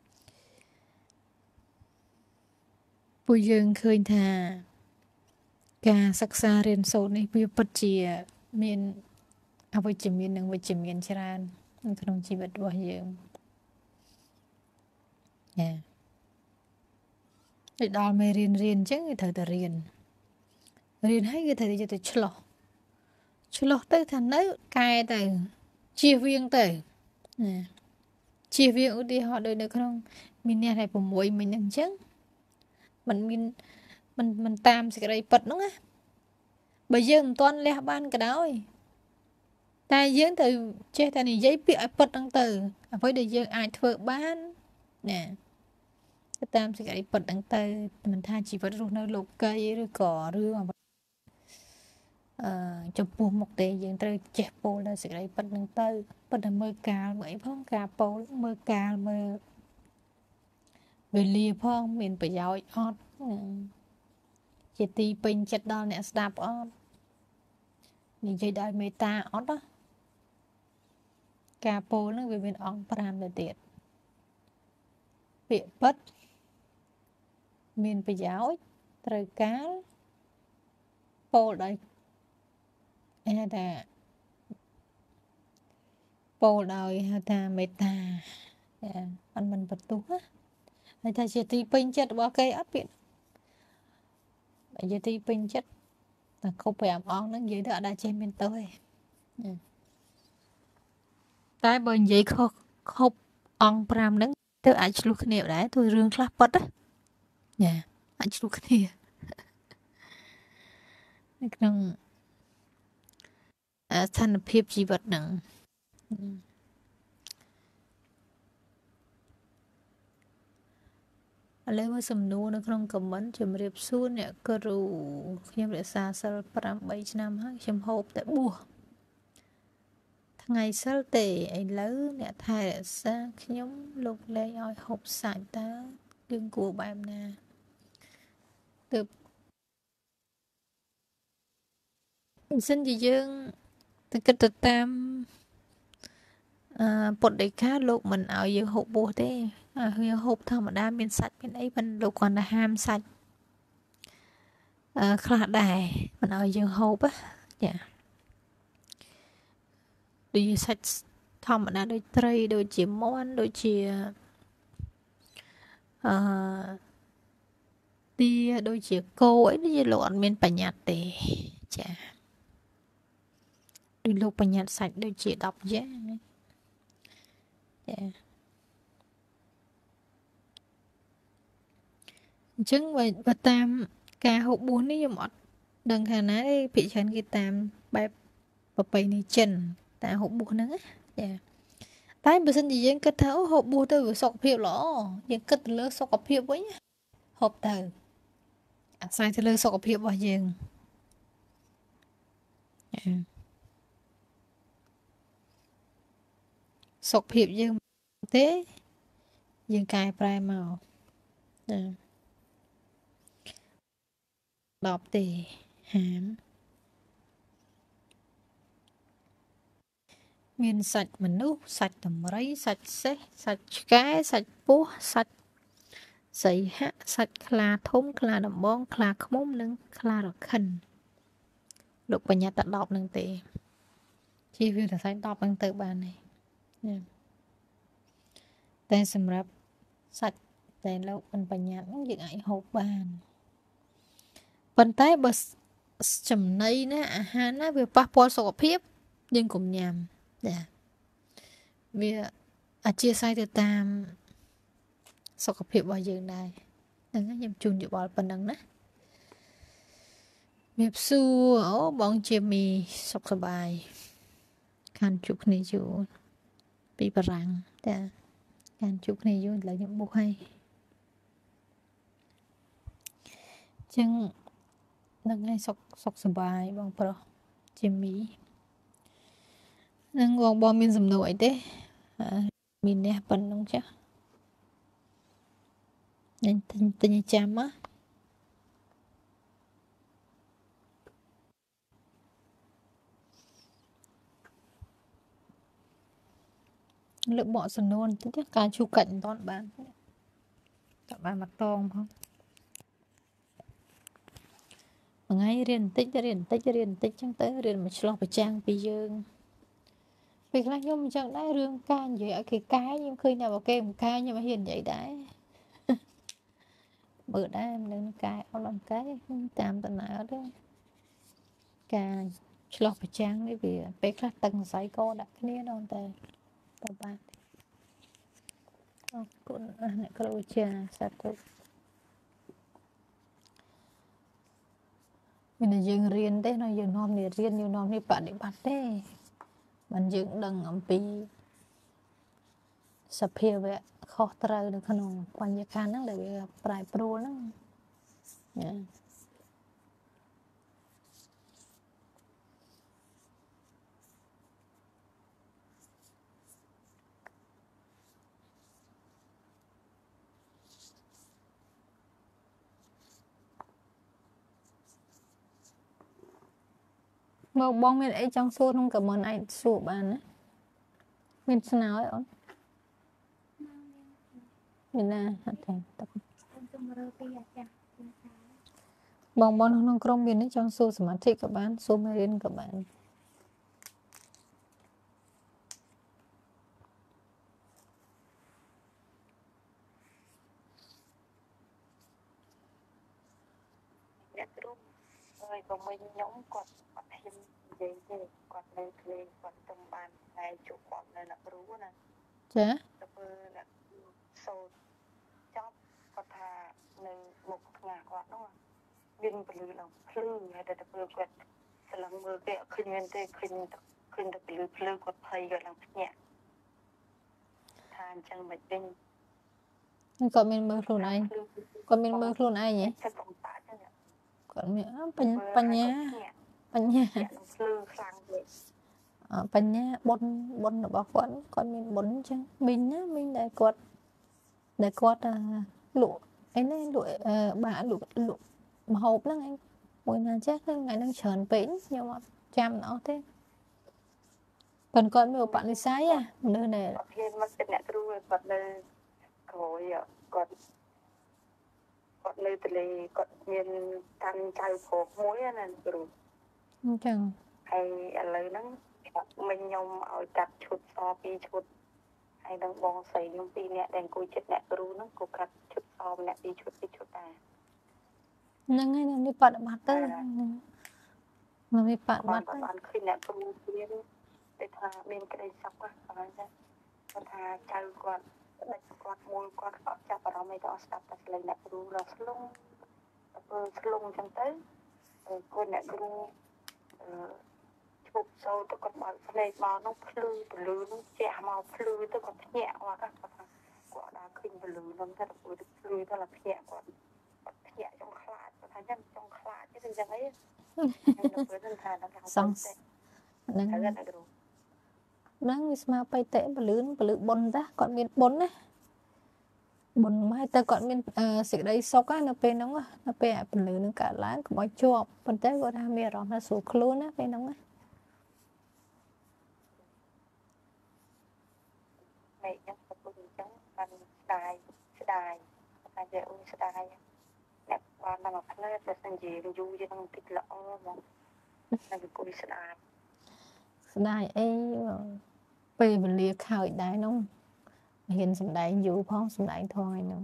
ពួកយើងឃើញថាការសិក្សារៀនសូត្រនេះវាពិតជាមានអវិជ្ជមាននិងវិជ្ជមានច្រើននៅក្នុងជីវិតរបស់យើងណាទៅដល់មេរៀនរៀនអញ្ចឹងគេត្រូវតែរៀនរៀនហើយគេត្រូវតែយកទៅឆ្លោះឆ្លោះទៅថានៅកែទៅជៀសវាងទៅណាជៀសវាងឧទាហរណ៍ដូចនៅក្នុងមានអ្នកតែ៦មិញហ្នឹងអញ្ចឹងมันមានมันมันតាមសេចក្តីពិតហ្នឹងណាបើយើងមិនទាន់លះបានក៏ដោយតែយើងត្រូវចេះតែនិយាយពាក្យឲ្យពិតហ្នឹងទៅអ្វីដែលយើងអាចធ្វើបានណាទៅតាមសេចក្តីពិតហ្នឹងទៅមិនថាជីវិតរស់នៅលោកីឬក៏រឿងអ្វីអឺចំពោះមុខទេយើងត្រូវចេះពោលដល់សេចក្តីពិតហ្នឹងទៅប៉ុន្តែមើលកាលមើលអីផងការពោលមើលកាលមើលវេលាផងមានប្រយោជន៍អត់ជាទីពេញចិត្តដល់អ្នកស្ដាប់អត់និយាយដោយមេត្តាអត់ណាការពោលហ្នឹងវាមានអង្គប្រាំទៅទៀតពាក្យពិតមានប្រយោជន៍ត្រូវការពោលដោយហៅថាពោលដោយហៅថាមេត្តាអត់មិនបន្ទុះណាហើយថាជាទីពេញចិត្តរបស់គេអត់ពាក្យបើជាទីពេញចិត្តតែគប់ប្រាំអង្គហ្នឹងនិយាយទៅអត់ដែលចេះមានទោសទេតែបើនិយាយខុសខុបអង្គប្រាំហ្នឹងទៅអាចឆ្លោះគ្នាដែរទៅរឿងខ្លះប៉ិតណាអាចឆ្លោះគ្នានៅក្នុងស្ថានភាពជីវិតហ្នឹងឥឡូវមើលសំណួរនៅក្នុង comment ជំរាបសួរអ្នកគ្រូខ្ញុំរក្សាសិលប្រាំបីឆ្នាំហើយខ្ញុំហូបតែបួសថ្ងៃសិលទេឥឡូវអ្នកថែរក្សាខ្ញុំលោកលែងឲ្យហូបសាច់តើយើងគួរបែបណាទើបបើសិនជាយើងទៅគិតទៅតាមអឺពុទ្ធដីកាលោកមិនឲ្យយើងហូបបួសទេយើងហូបធម្មតាមានសាច់មានអីមិនលោកគាត់ថាហាមសាច់អឺខ្លះដែរមិនឲ្យយើងហូបចាដូចសាច់ធម្មតាដូចត្រីដូចជាមាន់ដូចជាអឺទាដូចជាគោអីដូចជាលោកអត់មានបញ្ញត្តិទេចាដូចលោកបញ្ញត្តិសាច់ដូចជាដប់យ៉ាងចាអញ្ចឹងបើតាមការហូបបួសនេះខ្ញុំអត់ដឹងថាណាទេភាគច្រើនគេតាមបែបប្រពៃណីចិនតែហូបបួសហ្នឹងចាតែបើសិនជាយើងគិតថាអូហូបបួសទៅវាសុខភាពល្អយើងគិតទៅលើសុខភាពវិញហូបទៅអាស្រ័យទៅលើសុខភាពរបស់យើងសុខភាពយើងទេយើងកែប្រែមកណាដប់ទេហាមមានសាច់មនុស្សសាច់តម្រៃសាច់សេះសាច់ឆ្កែសាច់ពស់សាច់សីហៈសាច់ខ្លាធំខ្លាដំបងខ្លាឃ្មុំនិងខ្លារខិនលោកបញ្ញត្តិតែដប់នឹងទេជាវាតែសាច់ដប់ហ្នឹងទៅបានទេតែសម្រាប់សាច់តែលោកបញ្ញត្តិហ្នឹងយើងអាចហូបបានប៉ុន្តែបើចំណីណាអាហារណាវាប៉ះពាល់សុខភាពយើងកុំញ៉ាំចាវាអធិស្ឋានទៅតាមសុខភាពរបស់យើងដែរហ្នឹងខ្ញុំជូនយោបល់ប៉ុណ្ណឹងណាមេផ្សួរអូបងជាមីសុខសប្បាយខានជួបគ្នាយូរពីបារាំងចាខានជួបគ្នាយូរឥឡូវខ្ញុំបុកហើយចឹងនឹងឲ្យសុខសុខសប្បាយបងប្រុសជាមីនឹងបងបងមានសំណួរអីទេមានអ្នកប៉ុណ្ណឹងចាញទិញទិញចាំមកលើកបកសំណួរបន្តិចការជូកាច់មិនតាន់បានតែបានមកតងផងមួយថ្ងៃរៀនបន្តិចរៀនបន្តិចរៀនបន្តិចចឹងទៅរៀនមកឆ្លោះប្រចាំងពីយើងពេលខ្លះខ្ញុំអញ្ចឹងដែររឿងការនិយាយឲ្យគេកាយខ្ញុំឃើញតែបើគេមិនកាយខ្ញុំមិនហ៊ាននិយាយដែរមើលដែរមិនដឹងកាយអត់ឡើងកាយតាមតំណើរទេការឆ្លោះប្រចាំងនេះវាពេលខ្លះតឹងសរសៃកដាក់គ្នាដល់តែទៅបានអរគុណអ្នកគ្រូចាសាធុមានតែយើងរៀនទេនៅយើងនាំនេះរៀនយើងនាំនេះបដិបត្តិទេមិនយើងដឹងអំពីសភាវៈខុសត្រូវនៅក្នុងបញ្ញខណ្ឌហ្នឹងដែលវាប្រែប្រួលហ្នឹងណាបងបងមានអីចង់សួរក្នុងខមមិនអាចសួរបានណាមានស្នើអីអូនមានណាអត់ទេបងបងក្នុងក្រុមមាននេះចង់សួរសមាធិក៏បានសួរមេរៀនក៏បានអ្នកគ្រូហើយក៏មិនខ្ញុំគាត់អត់ហ៊ាននិយាយទេគាត់នៅឃ្លេគាត់ទំបានតែជួបគាត់នៅអ្នកគ្រូណាចាទៅធ្វើអ្នកសូត្រចប់គាត់ថានៅមុខផ្ងាគាត់នោះមានពលឺឡើងភ្លឺហើយតែទៅធ្វើគាត់ស្លឹងមើលគេអត់ឃើញមានទេឃើញឃើញតែពលឺភ្លឺគាត់ភ័យគាត់ឡើងភ្ញាក់ថាអញ្ចឹងមិនវិញគាត់មានមើលខ្លួនឯងគាត់មានមើលខ្លួនឯងហ៎ចិត្តបំផាចឹងគាត់មានបញ្ញាបញ្ញាបញ្ញាភ្លឺខ្លាំងពេកបញ្ញាបុណ្យបុណ្យរបស់គាត់គាត់មានបុណ្យអញ្ចឹងមីងណាមីងដែលគាត់ដែលគាត់លក់អីនេះលក់បាក់លក់លក់ម្ហូបហ្នឹងឯងមួយណាចេះគឺថ្ងៃហ្នឹងច្រើនពេកខ្ញុំអត់ចាំអស់ទេប៉ុន្តែគាត់មានឧបនិស្ស័យមនុស្សដែលអត់ហ៊ានមកចិត្តអ្នកគ្រូគាត់នៅក្រោយគាត់គាត់នៅទលេគាត់មានកាន់ចៅប្រុសមួយណាគ្រូអញ្ចឹងហើយឥឡូវហ្នឹងមិញខ្ញុំឲ្យកាត់ឈុតសពីរឈុតហើយនឹងបងស្រីខ្ញុំពីរនាក់ដែលអង្គុយចិត្តអ្នកគ្រូហ្នឹងក៏កាត់ឈុតសម្នាក់ពីរឈុតពីរឈុតដែរហ្នឹងហើយនេះបដិបត្តិទៅហ្នឹងនេះបដិបត្តិទៅបានឃើញអ្នកគ្រូមានតែថាមានក្តីសុខហ្នឹងហើយគាត់ថាចៅគាត់ដាច់គាត់មួយគាត់អត់ចាប់អារម្មណ៍អីទៅអត់ស្ដាប់តែស្លេងអ្នកគ្រូរស់ស្លុងធ្វើស្លុងអញ្ចឹងទៅគាត់អ្នកគ្រូអឺឈប់សូទៅគាត់បើកភ្នែកមកនោះភ្លឺពលឺនោះជះមកភ្លឺទៅគាត់ភ្ញាក់គាត់គាត់ថាគាត់ដើរឃើញពលឺនោះទៅទៅភ្លឺទៅឡើងភ្ញាក់គាត់គាត់ភ្ញាក់ចង់ខ្លាចគាត់ថាចឹងចង់ខ្លាចទេអញ្ចឹងអីខ្ញុំទៅធ្វើថាដល់ខាងសងហ្នឹងហើយអ្នកគ្រូហ្នឹងវាស្មើបៃតេពលឿនពលឺបុណ្យតាគាត់មានបុណ្យណាបុណ្យមកតែគាត់មានសេចក្តីសុខនៅពេលហ្នឹងនៅពេលពលឺនឹងកើតឡើងកុំឲ្យជាប់ប៉ុន្តែគាត់ថាមានអារម្មណ៍ថាស្រួលខ្លួនណាពេលហ្នឹងណា đài đài đài về ung đài nè còn là một nơi để sinh gì du cho nó tích lọ mà là bị cùi đài đài ấy về mình liệt khởi đài nó hiện sầm đài du phong sầm đài thôi nữa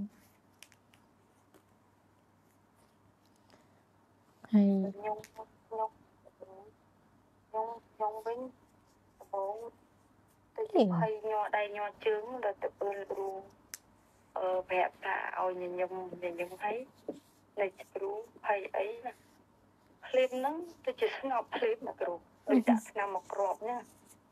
hay nhung nhung nhung nhung với bố tôi chỉ hay nho đây nho trứng rồi tự ru ờ vẹp cả ôi nhìn nhung nhìn nhung thấy này ru hay ấy nè phim nó tôi chỉ thích ngọc phim mà ru tôi đã nằm một rộp nhá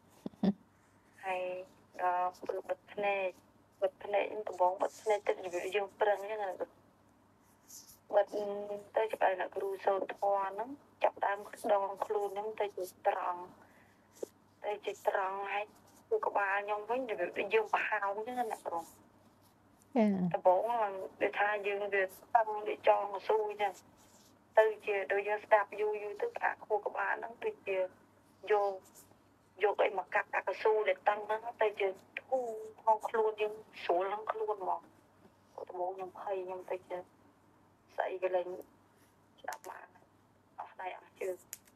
hay đó bật này bật này những cái bóng bật này tự bị dùng prang như này bật tôi chỉ phải là ru sâu thoa nó chọc đam đòn luôn nó tôi chỉ tròn tôi chỉ tròn hay tôi có ba nhông với bị dùng bao như thế này rồi cái bóng là để tha dương để tăng để cho một xui nha từ chiều đôi giờ đạp vô vô tất cả khu các bạn nó từ chiều vô vô cái mà cắt cả cái xu để tăng nó từ chiều thu không luôn nhưng số lắm luôn mà tôi bố nhung hay nhung từ chiều xây cái lên đạp mà ở đây ở chưa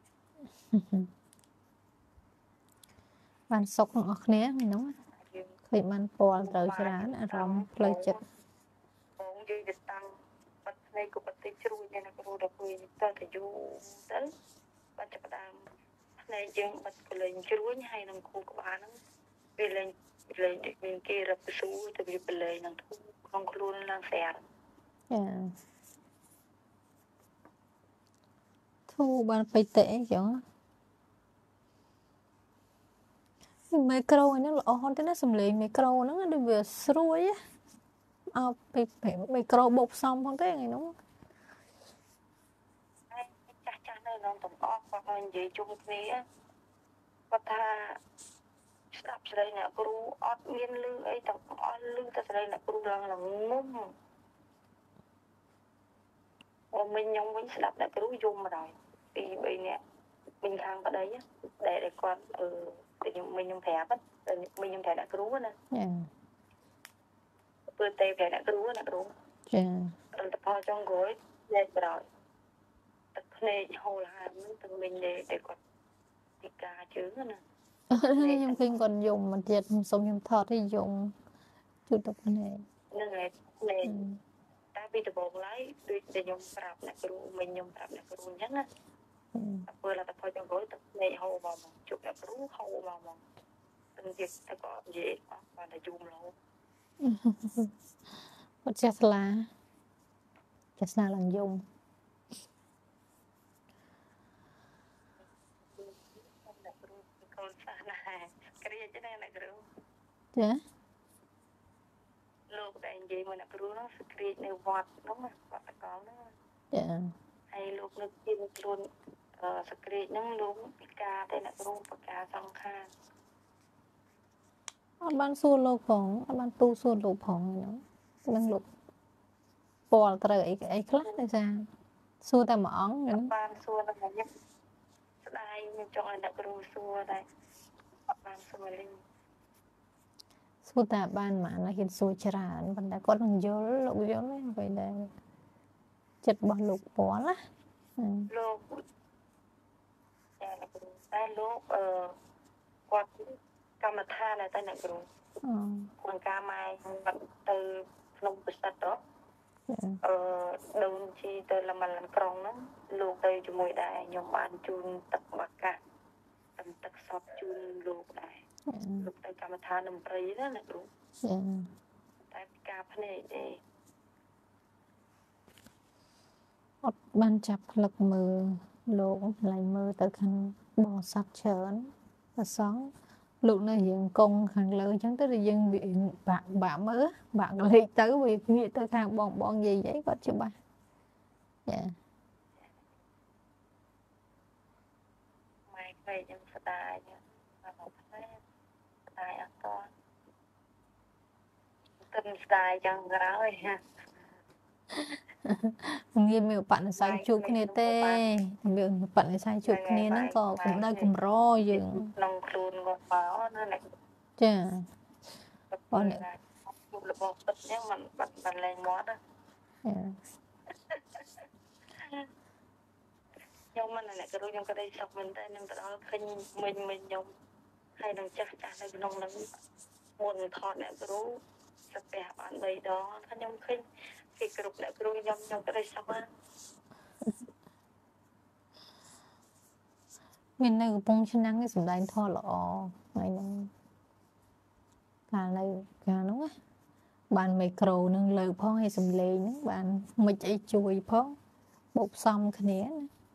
bạn sốc ở khné mình đúng khi bạn bò rồi cho nó rộng lời chật bóng dư để tăng bật này của bật tích chui này là cái đồ đập người ta thể du tới bạn chấp đam này dương bật cái lên chui hay là khu của bạn vì lên lên bên kia là cái số từ vì bên lên là thu không luôn là xẻ thu bạn phải tệ chứ micro nó lọ hơn thế nó xâm lì micro nó đi về xuôi á à bị phải micro bột xong không thế này đúng chắc chắn là nó tổng óc hoặc là gì chung với và ta stop đây nè kêu ót miên lư ấy tổng ót lư ta đây nè kêu là là ngum và mình nhung mình stop nè kêu dùng mà rồi vì bây nè mình khang ở đấy để để con ừ để mình nhung thẻ bắt mình nhung thẻ nè kêu nè vừa tê thẻ nè kêu nè kêu rồi tập ho trong gối lên rồi tập này hồ là mình từng mình để để con thì cả chứ nè nhưng khi còn dùng mà thiệt xong nhưng thọt thì dùng chút tập này nên là này ta bị tập bóng lấy để nhung prap nè kêu mình nhung prap nè kêu nhất á vừa là tập ho trong gối tập này hồ vào một chút là kêu hồ vào một từng việc ta có dễ và là dùng luôn một chết là chết là lần dùng dạ lúc đây gì mà nó cứ nó screen này vọt đúng không vọt có nó dạ hay lúc nó kim luôn screen nó luôn pika đây là luôn pika xong kha anh ban xua lô phỏng anh ban tu xua lô phỏng nữa đang lục bò trời ấy khác hay sao xua ta mỏng nữa ban xua là nhất đây mình chọn là cứ xua đây ban xua lên xua ta ban mà nó hiện xua chả vẫn đã có đồng dấu lục dấu đấy vậy là chật bỏ lục bó lá lô đây lô ờ quạt cam là tha này tay này cứ quần cam mai bắt từ nông bịch sạch đó ờ đầu chi từ làm mà làm còng nó luộc đây cho mùi đại nhóm bạn chun tập bạc cả tầm tập sọt chun luộc đại luộc đây cam tha nằm thấy đó là đúng tại cà phê này để ban chập lực mờ lộ lại mơ tới khăn bò sạch chởn và sống lúc này hiện công hàng lời chẳng tới là dân bị bạn bạn mớ bạn lấy tới vì nghĩ tới hàng bọn bọn gì vậy có chưa ba dạ mai về trong style mà một cái style ăn con tình style chẳng gáo rồi ha nghe miêu bạn sai chụp cái tê miêu bạn sai chụp cái nó có cũng đang cùng ro dừng nông luôn còn báo nó lại chà bọn này là bột bịch nhé mà bạn bạn lên món đó nhưng mà này cái đôi nhung cái đây sọc mình đây nhưng đó khinh mình mình nhung hay đừng chắc chắn là nông lắm buồn thọ này cái đôi sập bẻ bạn đây đó thân nhung khinh khi cái đôi lại cái đôi nhung nhung cái đây sọc á mình này bông chân năng cái sủng đánh thọ lọ này nè cả này cả đúng á bạn micro nâng lơ phong hay sủng lê nữa bạn mình chạy chui phong bột xong cái nè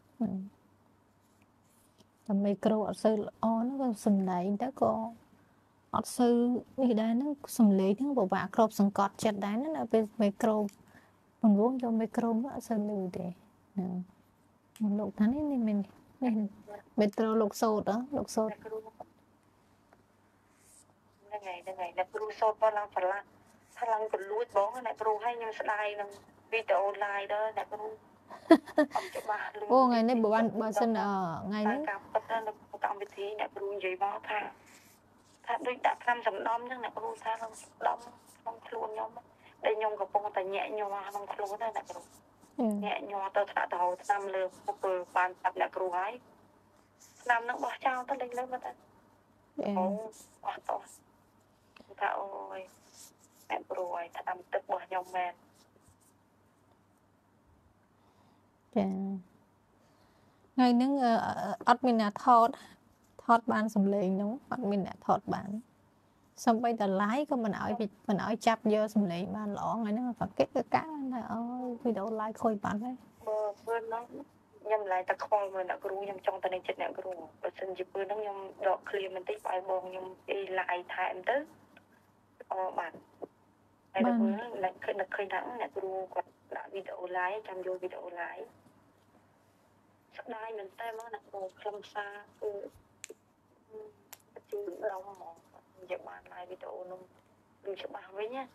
làm micro ở sư o nó có sủng đánh đó có ở sư đi đây nó sủng lê nó bộ bạc crop sủng cọt chặt đá nó là về micro mình vốn cho micro nó ở sư lư để một lục tháng ấy mình mình metro lục sốt đó lục sốt ngày ngày là cru sốt bao lâu phải là thay lăng còn lúi bóng này cru hay nhưng slide là video online đó là cru ô ngày nay bộ bạn bà xin ở ngày nay cảm ơn là cảm việc thi này cru gì bao tha tha đôi đã tham sầm đom nhưng này cru tha không đom không luôn nhau đây nhung gặp bông ta nhẹ nhòa không luôn đây là cru nhẹ nhòa tao thả tàu năm lượt một bờ bàn tập là cru ấy năm nó bỏ trao tao lên lên mà ta ồ bỏ to ta ơi mẹ rồi ta làm tức bỏ nhau mẹ ngày nướng admin là thọt thọt bàn sầm lệnh đúng admin là thọt bàn xong bây giờ lái có mình ở mình mình ở chắp vô sầm lệnh bàn lọ ngày nó phải kết cái cá là ơi video lái khôi bàn đấy bơ bơ nó nhâm lại ta khoai mà đã gru nhâm trong ta nên chết nè gru và xin dịp bơ nó nhâm đọ clear mình tích bài bông nhâm đi lại thải em tới ờ bạn hay là bữa là khơi là khơi nắng nè gru còn đã video lái trong vô video lái sắp đây mình tay nó nè gru không xa ừ chứ đâu mà giờ bạn lại video nó đừng cho bạn với nhá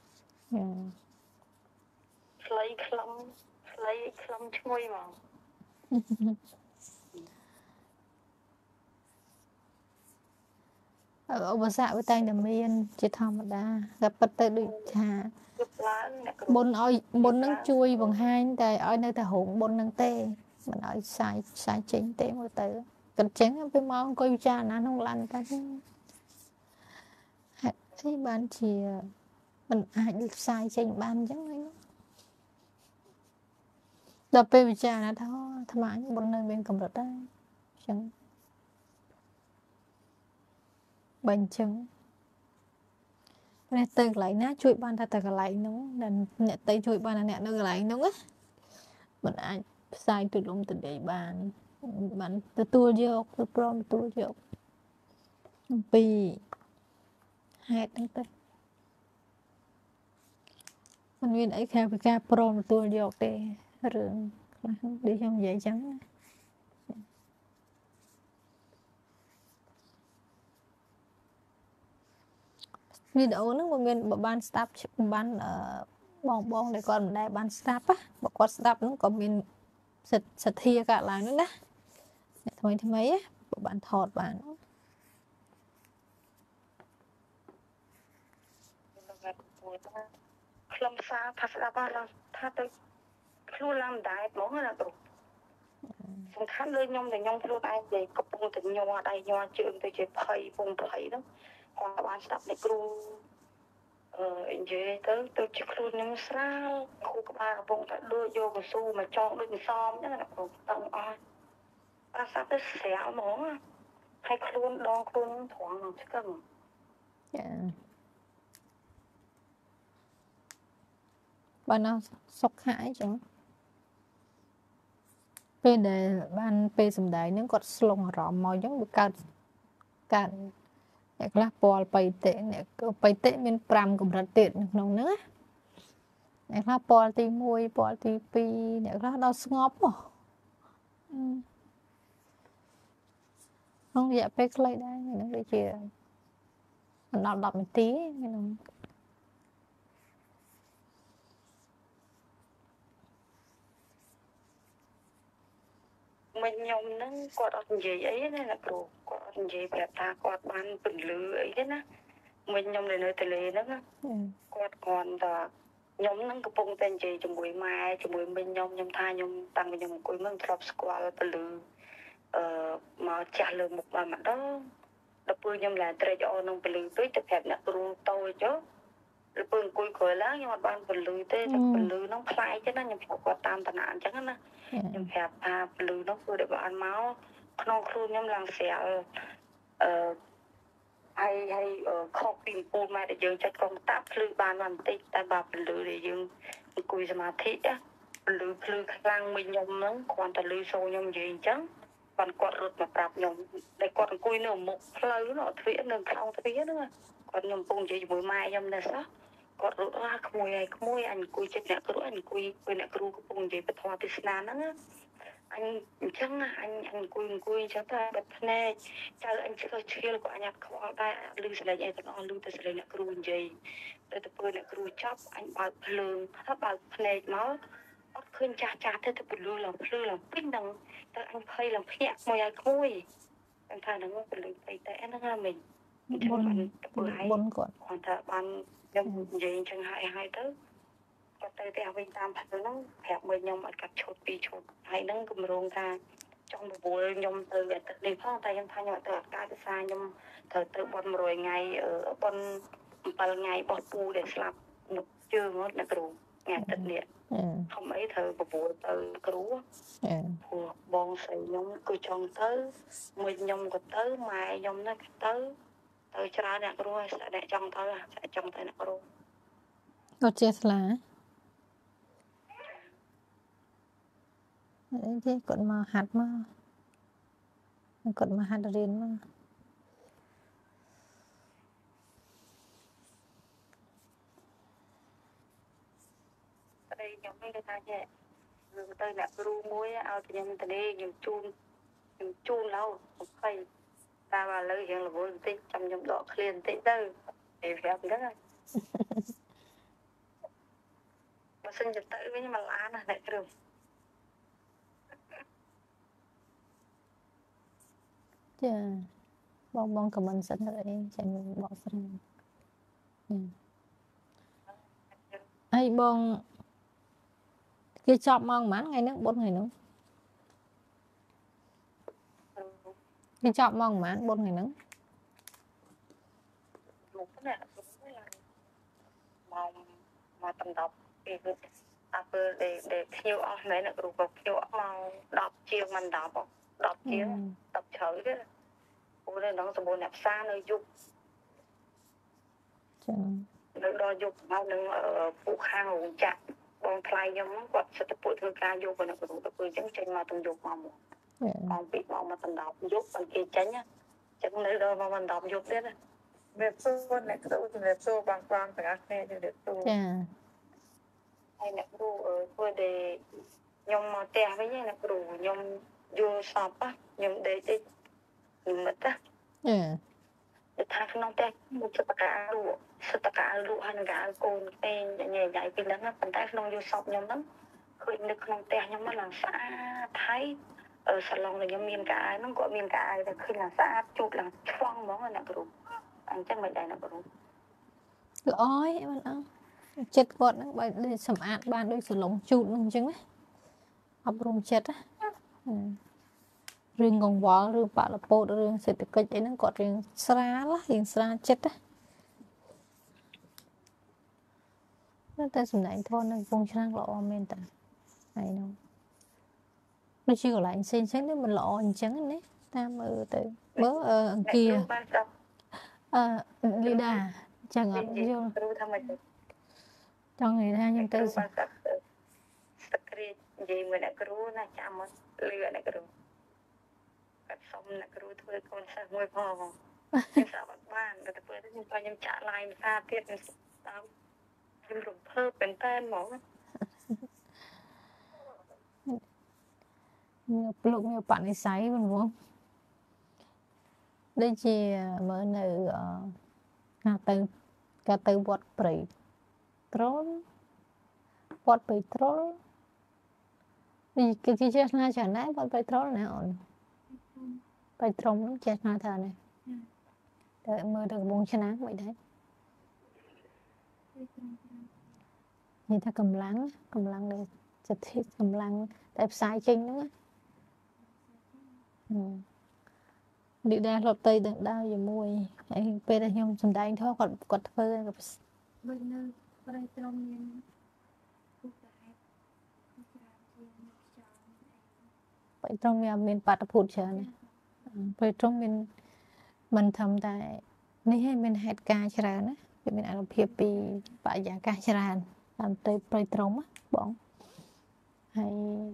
lấy khăm lấy khăm chui mà ở bờ dạ với tay đầm miên chỉ thầm mà đa gặp bật tới được thà bồn ơi bồn nâng chui bằng hai tay ở nơi ta hụn bồn nâng tê mình ở sai sai chính tê một từ cần tránh với mong coi cha nó không lăn ta thế bạn chỉ mình ai được sai chính ban chẳng ấy đập về cha nó thôi thầm anh bồn nơi bên cầm được đây chẳng bệnh chứng nè từ lại ná chui ban ta từ lại đúng nên nè tay chui ban nè nó lại đúng á mình ai sai từ lông từ để bàn bạn từ tua vô từ prom tua vô vì hai tháng tết mình nguyên ấy theo cái ca prom tua vô để rừng đi trong vậy trắng video nó mình ban stop ban bong bong để còn đây ban stop á còn stop nó còn mình sật sật thia cả lại nữa đó thôi thì mấy á bạn thọt bạn lâm xa thật ra ba là tha tới luôn làm đại bóng là đủ xong khá lên nhông thì nhông luôn ai về cặp bông tình nhòa đây nhòa trường tôi chỉ phơi bông phơi đó còn bạn stop này kêu ờ vậy tới tôi chỉ luôn nhông xa khu các ba bông đã đưa vô cái su mà cho đừng xóm đó là đủ tông ai ta sắp tới xẻo nó hay luôn đo luôn thoáng chứ cần bạn nó sốc hãi chứពេលដែលបានពេលសំដែងហ្នឹងគាត់ស្លងអារម្មណ៍មកអញ្ចឹងវាកើតកើតអ្នកខ្លះពាល់បៃតិអ្នកបៃតិមានfiveកម្រិតទៀតនៅក្នុងហ្នឹងអ្នកខ្លះពាល់ទីoneពាល់ទីtwoអ្នកខ្លះដល់ស្ងប់ហ៎ក្នុងរយៈពេលខ្លីដែរហ្នឹងដូចជាមិនដល់tenនាទីហ្នឹង mình nhom nó quạt ở gì ấy này là đồ quạt gì đẹp ta quạt ban bình lư ấy đấy nè mình nhom để nơi tây lê đó quạt còn là nhóm nó cái bông tên gì cho mũi mai cho mũi mình nhom nhom thay nhom tăng mình nhom cuối mình drop squat từ lư mà trả lời một bài mà đó đập bươi nhom là trai cho nông từ lư tới tập hẹp nè rung tôi chứ đập bươi cuối cười lá nhưng mà ban từ lư tới từ lư nó phai chứ nó nhom hẹp quạt tam tàn nạn chẳng á nhom hẹp à từ lư nó cứ để vào ăn máu non kêu nhom làm xẻ hay hay khóc pinปูมาđể dương cho con táp lư ban làm tít ta bà lư để dương cùi mà thị á lư lư khang mình nhom nó còn ta lư sâu nhom gì chứ còn quạt rụt mà prap nhom để còn cùi nửa một lư nó thủy nửa không thủy nữa còn nhom bông gì mùi mai nhom là sao quạt rụt á mùi này mùi anh cùi chết nè cứ anh cùi cùi nè cứ bông gì bật hoa tít nan đó anh chẳng anh anh cùi cùi chẳng ta bật nè cha anh chưa chưa của anh nhặt khó đây lưu sẽ lại anh on lưu tới sẽ lại cùi gì tới tới cùi nè cùi chop anh bảo lường thắp bảo nè máu bắt khơi cha cha thế tới lưu làm lưu làm pin đằng tới anh phơi làm phẹ mồi ai cùi anh thay nó phải lưu tay té nó ra mình bốn bốn con còn thợ ban nhom gì chẳng hại hai tớiก็เตยแต่เอาไปตามผัดน้องแผลมือยมอัดกับชดปีชดให้นั่งกุมโรงทาจองบัวยมเตยแต่ในห้องแต่ยังทายยังเตยกายจะซายมเตยเตยบอลรวยไงเออบอลปลไงบอลปูเด็กสลับหนุกเชื่องดนักรูไงตัดเนี่ยเขาไม่เธอบัวเตยกรูผัวบองใส่ยมกูจองเตยมือยมก็เตยไม้ยมนั่นก็เตยเตยชรานักรูใส่ได้จองเตยใส่จองเตยนักรูก็เจ็ดละthế còn mà hạt mà còn mà hạt riêng mà đây nhóm mấy cái ta nhẹ người ta là ru muối ao thì nhóm ta đi nhóm chun nhóm chun lâu không phải ta mà lấy hiện là vô tích trong nhóm đỏ liền tích đâu để phép đó mà sinh nhật tới với mà lá này lại được chà bong bong comment sẵn rồi chạy mình bỏ sẵn ai bong cái chọp mong mán ngày nước bốn ngày nữa cái chọp mong mán bốn ngày nữa một cái này là mong mà tầm đọc thì à để để khiêu ở mấy là đủ có khiêu mong đọc chiều mình đọc đọc chiều đọc chửi cái ủa nên nó sẽ bộ nạp xa nơi dục nơi đo dục mau nâng ở phụ khang hùng chặt bong play giống quạt sẽ tập bụi thương ca dục và nó cũng tập bụi chẳng tranh mà từng dục mong còn bị mong mà từng đọc dục bằng kia tránh á chẳng nơi đo mà mình đọc dục đấy này Mẹp xô này cứ thì mẹp xô bằng quang phải ác nghe thì được xô hay là đủ ở vừa để nhom mà tè với nhau là đủ nhom vô sọp á nhom để để mật á để thang không tè một chút cả đủ sự tất cả đủ hành cả cồn tên nhẹ nhảy cái đó nó phần tay không vô sọp nhom lắm khơi nước không tè nhom nó là xã thái ở salon là nhom miền cả nó gọi miền cả là khi là xã chụp là choang món là đủ anh chắc mình đây là đủ lỗi em ăn chết quật nó bởi để sầm ạt ban đôi sự lồng chụp nó chứ ấy học rung chết á riêng còn vợ riêng bà là bộ riêng sẽ được cái nó có riêng xa lá riêng xa chết á nó ta sầm này thôi nó vùng sang lọ men ta này đâu nó chưa lại anh xin sáng nếu mình lọ anh trắng đấy ta mơ từ bớ ở kia à Lida chẳng ngọt vô cho người ta nhưng tôi gì mình đã cứu na chạm một lừa này cứu cắt xong là cứu thôi con sao ngồi phò nhưng sao bạn ban người ta vừa nhưng coi nhưng trả lại xa tiết sao nhưng rụng thơ bên tên mỏ nhiều lúc nhiều bạn ấy sấy mình muốn đây chỉ mới nữ nào từ cả từ bọt bể troll bọt bể troll vì cái cái chết na chả nãy bọt bể troll này ổn bể troll nó chết na thà này đợi mơ được buông chân áng vậy đấy นี่ถ้ากำลังกำลังเลยจะทิศกำลังแต่สายจริงnữa đi ra lọt tây đừng đau gì mùi anh pe đây nhung sầm đai thôi còn còn phơi gặp bên nơi bên trong miền quốc đại vậy trong miền miền Pát Phụt chờ này vậy trong miền mình thầm tạiนี่ให้มันเหตุการณ์ชรานะเป็นอารมณ์เพียบปีปะยาการชราตามเตยไปตรงอ่ะบอกให้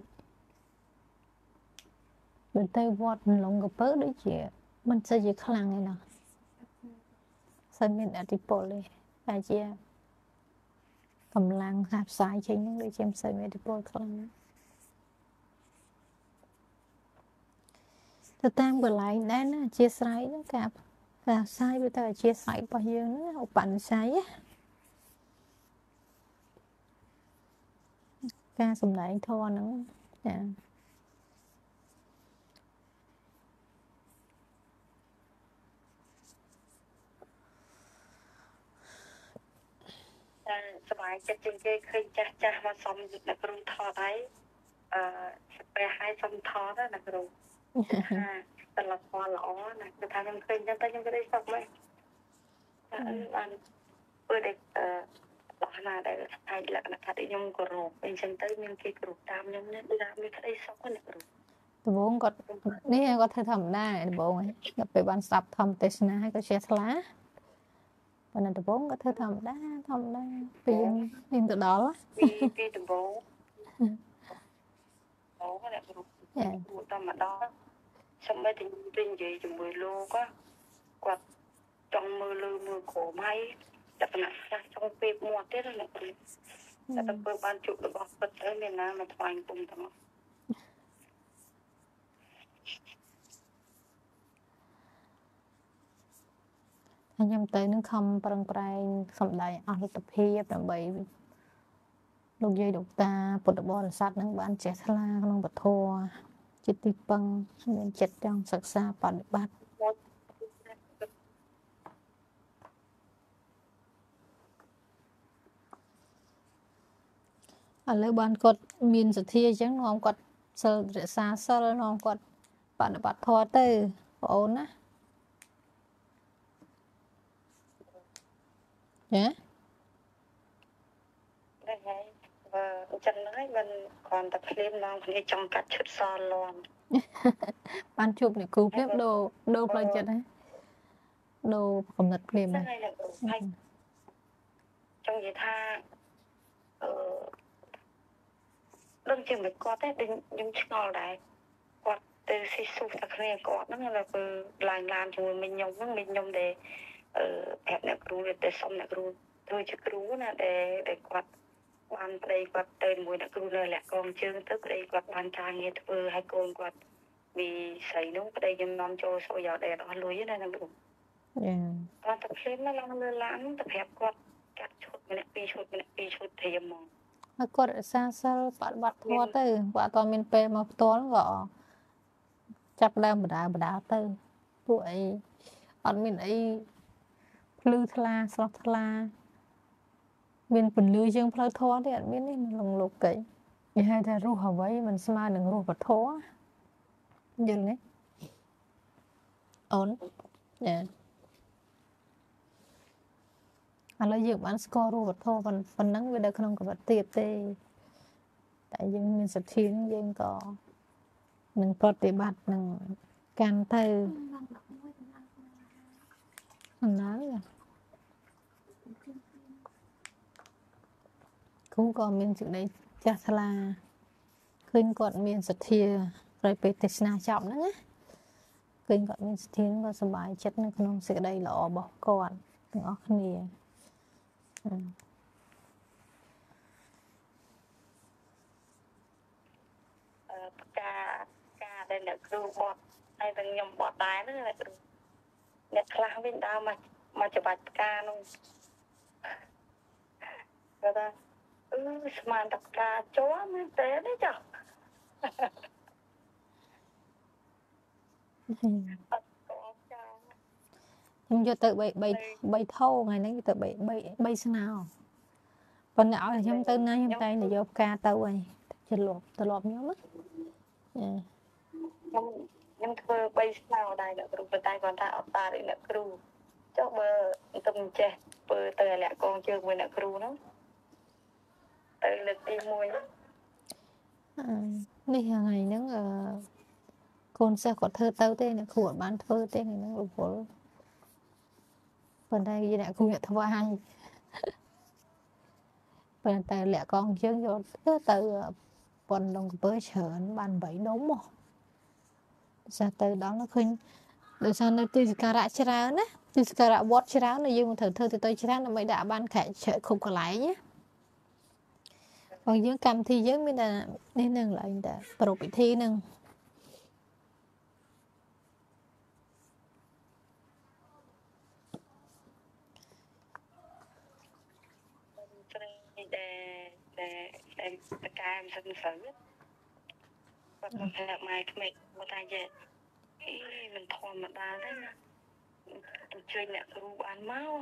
เป็นเตยวอดลงกับเปิ้ลด้วยเจี๋ยมันจะยิ่งคลั่งเลยเนาะสมินอธิปเลยอาเจียกำลังหับสายจริงนั่งด้วยเจมสมินอธิปคลั่งแต่ตามกับไหลได้นะเจียสายนะกับแต่สายไปแต่เจียสายไปเยอะนะเอาปั่นสายการสมไหลทอนั่งเนี่ยสบายจะจริงๆเคยจะจะมาซ้อมนักรุงทอได้เอ่อไปให้ซ้อมทอได้นักรุงแต่ละพอหล่อนะจะทำยังเคยยังแต่ยังไม่ได้ซ้อมเลยอันเปิดเด็กเอ่อหล่อนาได้ไทยหลักนะคะที่ยังกรุงเป็นเช่นเต้ยังกี่กรุงตามยังเนี่ยได้ไม่ได้ซ้อมกันนักรุงแต่บงก็นี่ก็เธอทำได้บงก็ไปบันสับทำเตชนะให้ก็เชียร์สลาวันนั้นตะบงก็เธอทำได้ทำได้ปีนปีนตัวđó lá ปีปีตะบงบงก็แหละกรุงกรุงตามมาđó xong rồi thì tuyên gì chừng mười lô có quạt trong mưa lư mưa cổ máy đặt nặng ra trong phê mua tết đó là là tập bơ ban chụp được bọc vật tới miền Nam mà thoải cùng thằng anh em tới nước không bằng prai sầm đại ở tập hiệp làm bậy lục dây đục ta bột đập bò sạt nước bán trẻ la không bật thôจิตติปังเป็นจิตจังศึกษาปฏิบัติอะไรบ้านกดมีนสุธีจังน้องกดเสด็จสาเสลน้องกดปฏิบัติทอเตอร์โอ้นะเนี่ย chân nói bên còn tập phim nào nghe trong cả chút son luôn ban chụp này cú phép đồ đồ play chật đấy đồ cầm nật phim này trong gì tha đơn chừng phải có tết đừng nhưng ngon đấy quạt từ xì xù thật này quạt nó là từ lành làm cho mình nhung nó mình nhung để hẹp nè cú để xong nè cú thôi chứ cú nè để để quạt ban đây quạt tên mùi đã cừu lời lẹ con chương tức đây quạt ban trai nghe thưa hai con quạt vì sấy núng đây nhưng non cho sôi gió để đó lưới này là đủ còn tập phim nó lăng lơ lãng tập hẹp quạt cắt chuột mình pi chuột mình pi chuột thì mong mà quạt xa xa bắt bắt thua từ và toàn miền Tây mà toán gõ chắp đam bả bả từ tuổi còn miền ấy lư thla sọt thla miền phần lư dương phơi thua thì anh biết đấy mình lồng lục kỹ thì hai thằng ru hở vậy mình xem đừng ru vật thua dừng đấy ổn nè anh lấy dựng bán score ru vật thua phần phần nắng về đây không có vật tiệp tê tại dương mình sẽ thiên dương có mình có thể bắt mình can thơ mình nói rồi cũng có miền sự đấy chả là khuyên còn miền sạch thìa rồi bị tết na trọng nữa nhé khuyên còn miền sạch thìa nó có sờ bài chất nó không sự đây là bỏ còn ngõ khnia ca ca đây là cừu bọt hay là nhom bọt đái nữa là cừu nè khla bên đau mà mà chụp bạch ca luôn rồi đó ừ mà tập ca chó mới té đấy chứ nhưng cho tự bay bay bay thâu ngày nấy tự bay bay bay sao nào Phần nào là nhóm tới nay nhóm tay này vô ca tao rồi chật lộp tao lộp nhóm á ខ្ញុំខ្ញុំធ្វើបីស្នាដែរអ្នកគ្រូប៉ុន្តែគាត់ថាអត់តាអ្នកគ្រូចុះបើទៅមិនចេះធ្វើទៅអាលាក់កងជើងមួយអ្នកគ្រូហ្នឹងទៅលើកទីមួយនេះថ្ងៃហ្នឹងអឺកូនសិស្សគាត់ធ្វើទៅទេអ្នកគ្រូអត់បានធ្វើទេថ្ងៃហ្នឹងរវល់ប៉ុន្តែអ្នកគ្រូអ្នកធ្វើឲ្យប៉ុន្តែលាក់កងជើងយកទៅប៉ុនដងកំពើច្រើនបានបីដុំមកចាទៅដល់នោះឃើញដោយសារនៅទីសក្ការៈច្រើនណាទីសក្ការៈវត្តច្រើននៅយើងត្រូវធ្វើទៅទៅច្រើនដើម្បីដាក់បានខែគ្រប់កន្លែងណាបងយើងកម្មវិធីយើងមានតែនេះនឹងឡើងតែប្រពៃពិធីនឹងព្រៃដែលដែលដែលតកាមសិនសិនគាត់មកថាម៉ែក្មេកមកថាយេអីមិនធម្មតាទេណាអញ្ជើញអ្នកគ្រូបានមក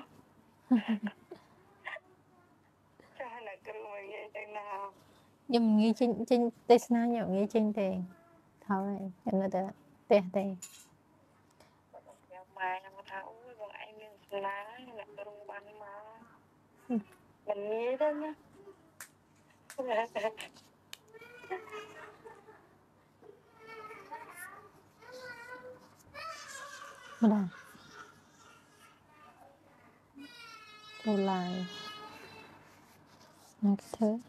ចាអ្នកគ្រូមកនិយាយទៅណាខ្ញុំងាយចេញចេញទេសនាខ្ញុំងាយចេញទេហើយខ្ញុំនៅតែផ្ទះទេខ្ញុំម៉ែខ្ញុំថាអូយបងឯងមានស្នាអ្នកគ្រូបានមកមិនងាយទេណាម្ដងចូលឡាយណាក់ធ្វើ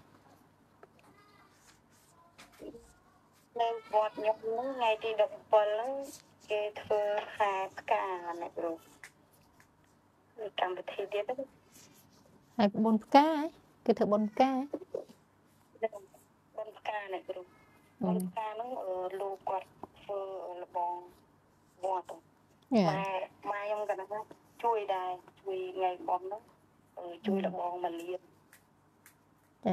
នៅវត្តខ្ញុំថ្ងៃទីដប់bảyហ្នឹងគេធ្វើខែផ្កាអ្នកគ្រូកម្មវិធីទៀតហ្នឹងហើយបុណ្យផ្កាគេធ្វើបុណ្យផ្កាបុណ្យផ្កាអ្នកគ្រូបុណ្យផ្កាហ្នឹងលោកគាត់ធ្វើលបងវត្តម៉ែម៉ែខ្ញុំក៏ហ្នឹងជួយដែរជួយថ្ងៃបុណ្យហ្នឹងជួយលបងមកលៀបចា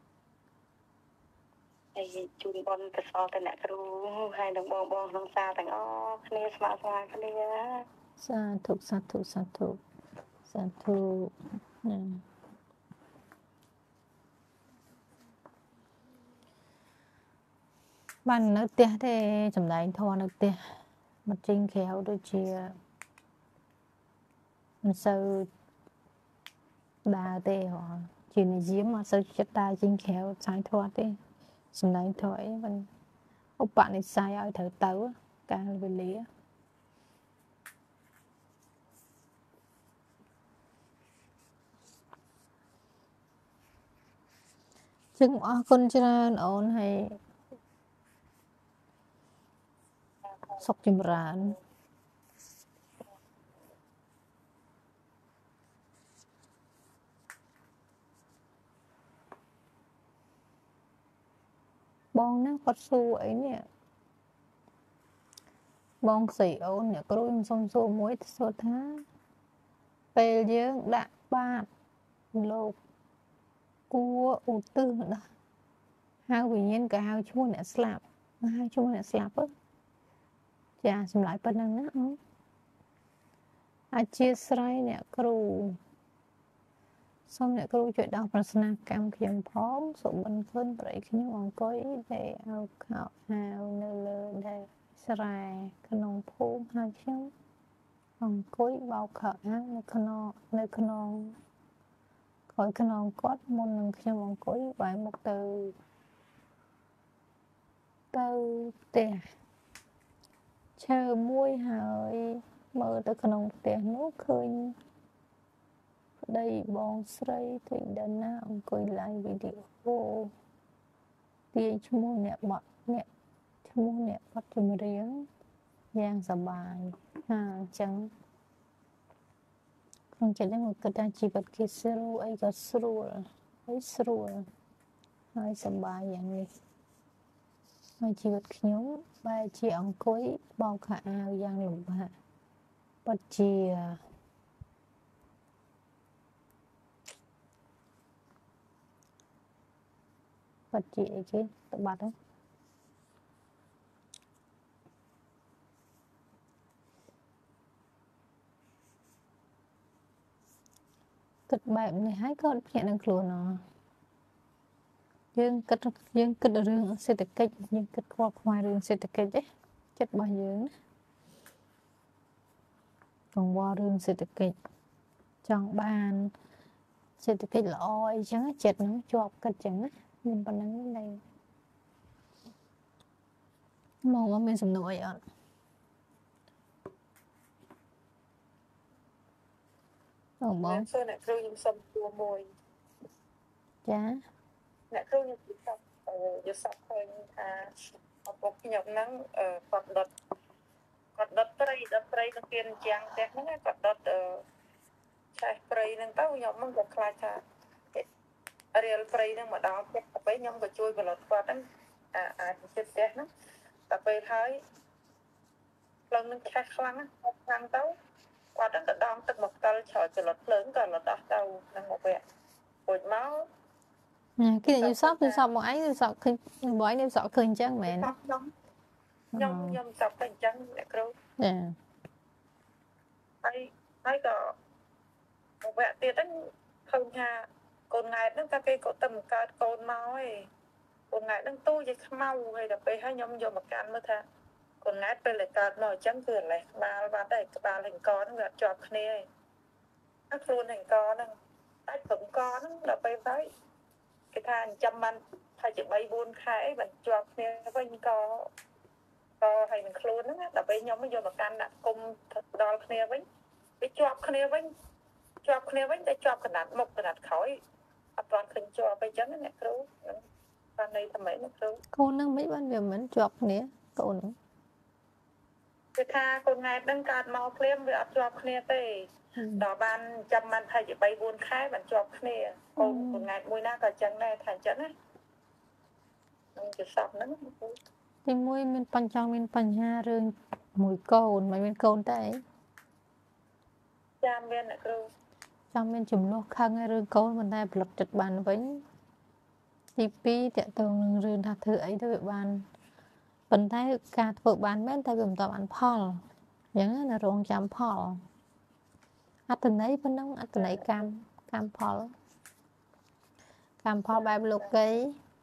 ហើយជួយបុណ្យកសលទៅអ្នកគ្រូហើយនឹងបងបងក្នុងសាលទាំងអស់គ្នាស្មើស្មើគ្នាសាធុសាធុសាធុសាធុណាបាននៅផ្ទះទេចំដែងធម៌នៅផ្ទះមកចេញក្រៅដូចជាមិនសូវដើរទេហ៎ជានិយាមអត់សូវចិត្តដើរចេញក្រៅផ្សាយធម៌ទេសំដែងធម៌អីមិនឧបនិស្ស័យឲ្យត្រូវទៅកាលវេលាចឹងអរគុណច្រើនអូនហើយសុខចម្រើនបងហ្នឹងគាត់សួរអីនេះបងស្រីអូនអ្នកគ្រូខ្ញុំសុំសួរមួយសួរថាពេលយើងដាក់បាតលោកគួរឧទ្ទិសដល់ហៅវិញ្ញាណក៏ហៅឈ្មោះអ្នកស្លាប់ហៅឈ្មោះអ្នកស្លាប់ចាសម្រាប់ប៉ុណ្ណឹងណាអូនអធិស្ឋានអ្នកគ្រូសូមអ្នកគ្រូជួយដោះប្រស្នាកម្មខ្ញុំផងសុបិនឃើញប្រៃខ្ញុំអង្គុយដែលអោខោអាវនៅលើដែលស្រែក្នុងភូមិហើយខ្ញុំអង្គុយបោកខោអាវនៅក្នុងនៅក្នុងក្រោយខ្នងគាត់មុននឹងខ្ញុំអង្គុយបែរមុខទៅទៅផ្ទះឈើមួយហើយមើលទៅក្នុងផ្ទះនោះឃើញប្តីបងស្រីទីដាណាអង្គុយ live វីដេអូទាញឈ្មោះអ្នកបត់អ្នកឈ្មោះអ្នកបត់ចម្រៀងយ៉ាងសប្បាយហាអញ្ចឹងក្នុងចិត្តហ្នឹងគិតថាជីវិតគេស្រួលអីក៏ស្រួលហើយស្រួលហើយសប្បាយយ៉ាងនេះហើយជីវិតខ្ញុំបែរជាអង្គុយបោកខោអាវយ៉ាងលំបាកពិតជាពិតជាអីគេទៅបាត់ហ្នឹងគិតបែបនេះហើយក៏ភ្ញាក់នឹងខ្លួនហ៎ dương kết dương kết rương sẽ được cách dương kết qua ngoài rương sẽ được cách đấy chất bao nhiêu còn qua rương sẽ được cách chọn bàn sẽ được cách lòi chẳng chết nó chọc cách chẳng nhưng bằng năng này mong có mình sầm nổi ạ ồ bóng xưa này kêu những sâm chua mùi chá này kêu những cái sâm ở dưới sập hơi à ở bọc nhọc nắng ở quạt đợt quạt đợt tây đợt tây nó kiên trang tét nó quạt đợt ở trái tây nó tao nhọcมันก็คล้ายชาเรียลตรีnó mà đào tétไปnhomก็ช่วยบลอดกว่าตั้งอ่าอ่าเจ็ดแตกนะแต่ไปท้ายเรานึกแค่ครั้งนะครั้งเต้า qua đó cả đong tức một tay chờ chờ lật lớn cả lật đỏ đầu năng một vẻ bột máu cái này sắp thì sắp một ấy sắp khơi bỏ ấy sắp khơi chắc mẹ nó nhom nhom nhom sắp thành trắng mẹ kêu hay hay cả một vẻ tiền đánh không nha con ngài nó các cái có tầm cả con máu ấy con ngài đang tu với mau hay làไปให้nhom vô một can mới thaคนนัดไปเลยการหน่อยจังเกินเลยมาบ้านได้บ้านแห่งกอนั่นแบบจอบเนี่ยนักครูแห่งกอนั่นได้ผมกอนั่นเราไปไว้cáiทางจำมันถ้าจะใบบุญขายแบบจอบเนี่ยไปกอกอให้มันครูนั่นนะเราไปย้อมไม่ยอมกันน่ะกุมดอลเนี่ยไว้ไปจอบเนี่ยไว้จอบเนี่ยไว้ได้จอบขนาดหมกขนาดเขาอัตราขึ้นจอไปจังนั่นแหละครูตอนนี้ทำไมนะครู cô nó mấy bạn việc mình chọc nè cô nó คือถ้าคนงานต้องการมองเคลี้ยมหรืออัดจอบเคลียร์ไปต่อบ้านจำมันไทยจะไปบุญค่ายมันจอบเคลียร์คนคนงานมวยหน้าก็จังได้ถ่ายจังนะมันจะสับนั้น thì môi mình pan trong mình pan ha rừng mùi cồn mà mình cồn đấy ចាមានអ្នកគ្រូ trong mình chùm lô khăn rừng cồn mình đây lập trật bàn với tí pi tẹt tường rừng thật thử ấy thôi bàn phần tay cả vợ bàn bên tay cầm tàu ăn Paul những là rong chạm Paul ăn từ đấy bên đó ăn từ đấy cam cam Paul cam Paul bài lục cái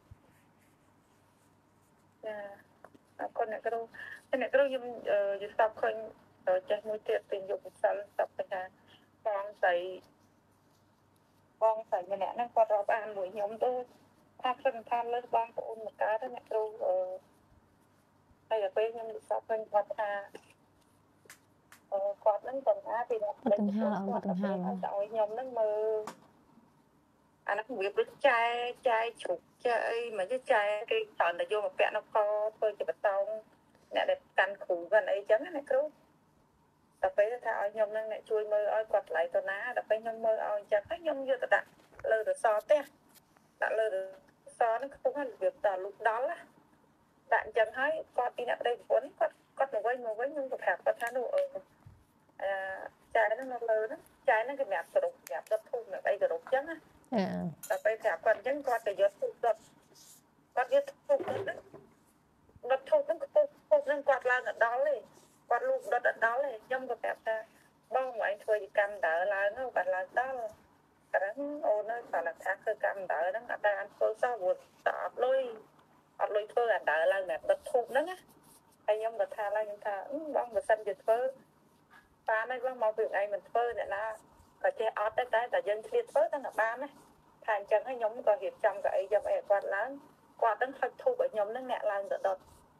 ចាអរគុណអ្នកគ្រូអ្នកគ្រូខ្ញុំយល់ស្ដាប់ឃើញចេះមួយទៀតពីយុវសិលស្ដាប់ថាបងស្រីបងស្រីម្នាក់ហ្នឹងគាត់រាប់អានមួយខ្ញុំទៅថាព្រឹកថាលើបងប្អូនមកកើតអ្នកគ្រូអឺ ហើយដល់ពេលខ្ញុំនិយាយឃើញគាត់ថាអឺគាត់នឹងបញ្ហាពីគាត់បញ្ហាគាត់បញ្ហាឲ្យខ្ញុំនឹងមើលអានោះវាព្រឹកចែចែជ្រុកចែអីមិនចែគេតើយកមកពាក់នៅកធ្វើជាបតោងអ្នកដែលកាន់គ្រូកាន់អីចឹងណាគ្រូដល់ពេលថាឲ្យខ្ញុំនឹងអ្នកជួយមើលឲ្យគាត់ថ្លៃទៅណាដល់ពេលខ្ញុំមើលឲ្យចឹងហើយខ្ញុំយកទៅដាក់លើរសផ្ទះដាក់លើរសហ្នឹងខ្ពស់ហើយវាតលុកដល់ណា ដាក់អញ្ចឹងហើយគាត់ពីអ្នកប្តីប្រពន្ធគាត់គាត់មកវិញមកវិញខ្ញុំក៏ប្រាប់គាត់ថានោះអឺចាយហ្នឹងនៅលើហ្នឹងចាយហ្នឹងគេប្រាប់សរុបប្រាប់ដុតធូបនៅអីសរុបអញ្ចឹងណាដល់ពេលប្រាប់គាត់អញ្ចឹងគាត់ទៅយកធូបដុតគាត់យកធូបហ្នឹងដុតធូបហ្នឹងខ្ពស់ធូបហ្នឹងគាត់ឡើងដល់ទេគាត់លូកដុតដល់ទេខ្ញុំក៏ប្រាប់ថាបងមកឯងធ្វើកម្មដើរឡើងទៅបាត់ឡើងដល់តែអូននៅតែថាធ្វើកម្មដើរហ្នឹងអត់បានធ្វើសោះព្រោះតអត់លុយ អត់លុយធ្វើអាដើរឡើងតែដុតធូបហ្នឹងណាហើយខ្ញុំក៏ថាឡើងខ្ញុំថាបងបើសិនជាធ្វើបានហើយបងមកពីឯងមិនធ្វើអ្នកណាក៏ចេះអត់ដែរតែតែយើងឆ្លៀតធ្វើទៅតែបានណាថាអញ្ចឹងហើយខ្ញុំក៏រៀបចំកៅអីយកអីគាត់ឡើងគាត់ហ្នឹងខុសធូបឲ្យខ្ញុំហ្នឹងអ្នកឡើងទៅដុត